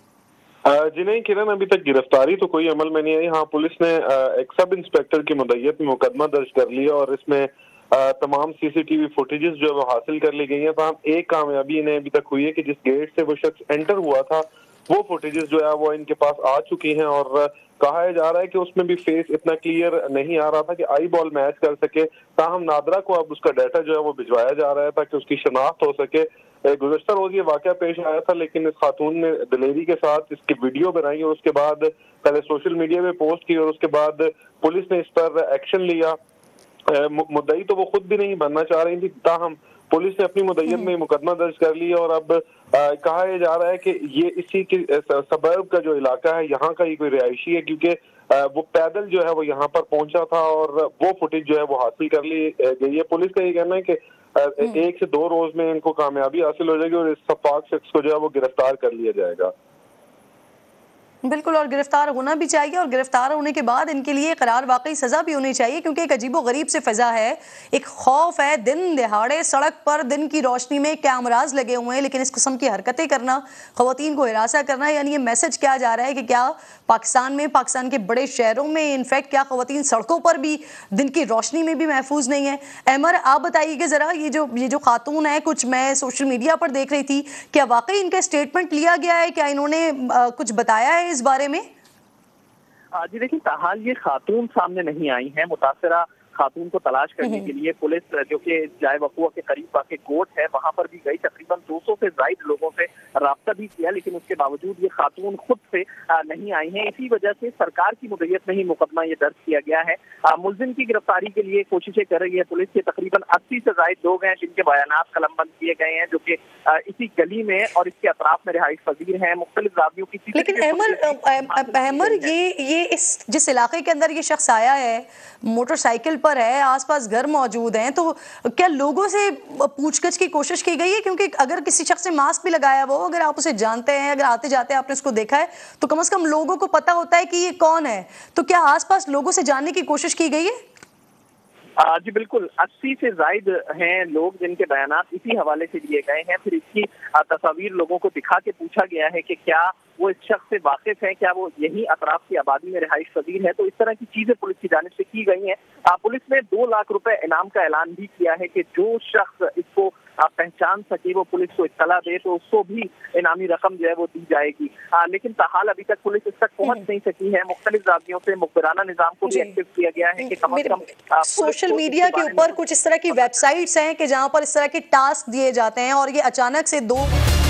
S7: जी नहीं किरण, अभी तक गिरफ्तारी तो कोई अमल में नहीं आई। हाँ, पुलिस ने एक सब इंस्पेक्टर की मुद्दत में मुकदमा दर्ज कर लिया और इसमें तमाम सीसीटीवी फुटेजेस जो है वो हासिल कर ली गई हैं। तो एक कामयाबी इन्हें अभी तक हुई है कि जिस गेट से वो शख्स एंटर हुआ था वो फुटेजेस जो है वो इनके पास आ चुकी हैं, और कहा जा रहा है कि उसमें भी फेस इतना क्लियर नहीं आ रहा था कि आई बॉल मैच कर सके। ताहम नादरा को अब उसका डाटा जो है वो भिजवाया जा रहा है ताकि उसकी शनाख्त हो सके। गुज़श्ता रोज ये वाक़या पेश आया था, लेकिन इस खातून ने दिलेरी के साथ इसकी वीडियो बनाई और उसके बाद पहले सोशल मीडिया में पोस्ट की और उसके बाद पुलिस ने इस पर एक्शन लिया। मुद्दई तो वो खुद भी नहीं बनना चाह रही थी, ताहम पुलिस ने अपनी मुद्दत में मुकदमा दर्ज कर लिया और अब आ, कहा यह जा रहा है कि ये इसी के सबर्ब का जो इलाका है यहाँ का ही कोई रिहायशी है, क्योंकि वो पैदल जो है वो यहाँ पर पहुंचा था और वो फुटेज जो है वो हासिल कर ली गई है। पुलिस का ये कहना है कि एक से दो रोज में इनको कामयाबी हासिल हो जाएगी और इस सफाक शख्स को जो है वो गिरफ्तार कर लिया जाएगा।
S1: बिल्कुल, और गिरफ्तार होना भी चाहिए, और गिरफ्तार होने के बाद इनके लिए करार वाकई सज़ा भी होनी चाहिए, क्योंकि एक अजीबो गरीब से फ़िज़ा है, एक खौफ है। दिन दिहाड़े सड़क पर दिन की रोशनी में कैमराज लगे हुए हैं, लेकिन इस किस्म की हरकतें करना, ख़वातीन को हिरासा करना, यानी ये मैसेज क्या जा रहा है कि क्या पाकिस्तान में, पाकिस्तान के बड़े शहरों में इनफैक्ट क्या ख़वातीन सड़कों पर भी दिन की रोशनी में भी महफूज नहीं है? अहमद, आप बताइएगा ज़रा, ये जो ये जो खातून है, कुछ मैं सोशल मीडिया पर देख रही थी, क्या वाकई इनका स्टेटमेंट लिया गया है? क्या इन्होंने आ, कुछ बताया है इस बारे में?
S6: जी देखिए, ताहाल ये खातून सामने नहीं आई है। मुतासरा खातून को तलाश करने के लिए पुलिस जो कि जाए वकुआ के करीब वाक़ कोर्ट है वहां पर भी गई, तकरीबन दो सौ से ज्यादा लोगों से राब्ता भी किया, लेकिन उसके बावजूद ये खातून खुद से नहीं आई हैं। इसी वजह से सरकार की मुद्दत में ही मुकदमा ये दर्ज किया गया है। मुलजिम की गिरफ्तारी के लिए कोशिशें कर रही है पुलिस के। तकरीबन अस्सी से ज्यादा लोग हैं जिनके बयानात कलमबंद किए गए हैं, जो कि इसी गली में और इसके अतराफ में रिहाइश पजीर हैं। मुख्तलिफ रावियों की,
S1: लेकिन अहमद अहमद ये ये इस जिस इलाके के अंदर ये शख्स आया है, मोटरसाइकिल पर है, आसपास घर मौजूद हैं, तो क्या लोगों से पूछगछ की कोशिश की गई है? क्योंकि अगर किसी शख्स ने मास्क भी लगाया वो, अगर आप उसे जानते हैं, अगर आते जाते आपने उसको देखा है, तो कम से कम लोगों को पता होता है कि ये कौन है। तो क्या आसपास लोगों से जानने की कोशिश की गई है?
S6: जी बिल्कुल, अस्सी से ज्यादा हैं लोग जिनके बयानात इसी हवाले से दिए गए हैं। फिर इसकी तस्वीर लोगों को दिखा के पूछा गया है कि क्या वो इस शख्स से वाकिफ है, क्या वो यही अतराफ की आबादी में रिहाइश पजीर है। तो इस तरह की चीजें पुलिस की जानिब से की गई हैं। पुलिस ने दो लाख रुपए इनाम का ऐलान भी किया है कि जो शख्स इसको पहचान सके, वो पुलिस को इत्तला दे तो उसको भी इनामी रकम जो है वो दी जाएगी। आ, लेकिन ताहाल अभी तक पुलिस इस तक पहुंच नहीं सकी है। मुख्तलिफ राज्यों से मुखबिराना निजाम को भी एक्टिव किया गया है कि कम से कम
S1: सोशल मीडिया के ऊपर कुछ इस तरह की वेबसाइट्स हैं कि जहां पर इस तरह के टास्क दिए जाते हैं और ये अचानक से दो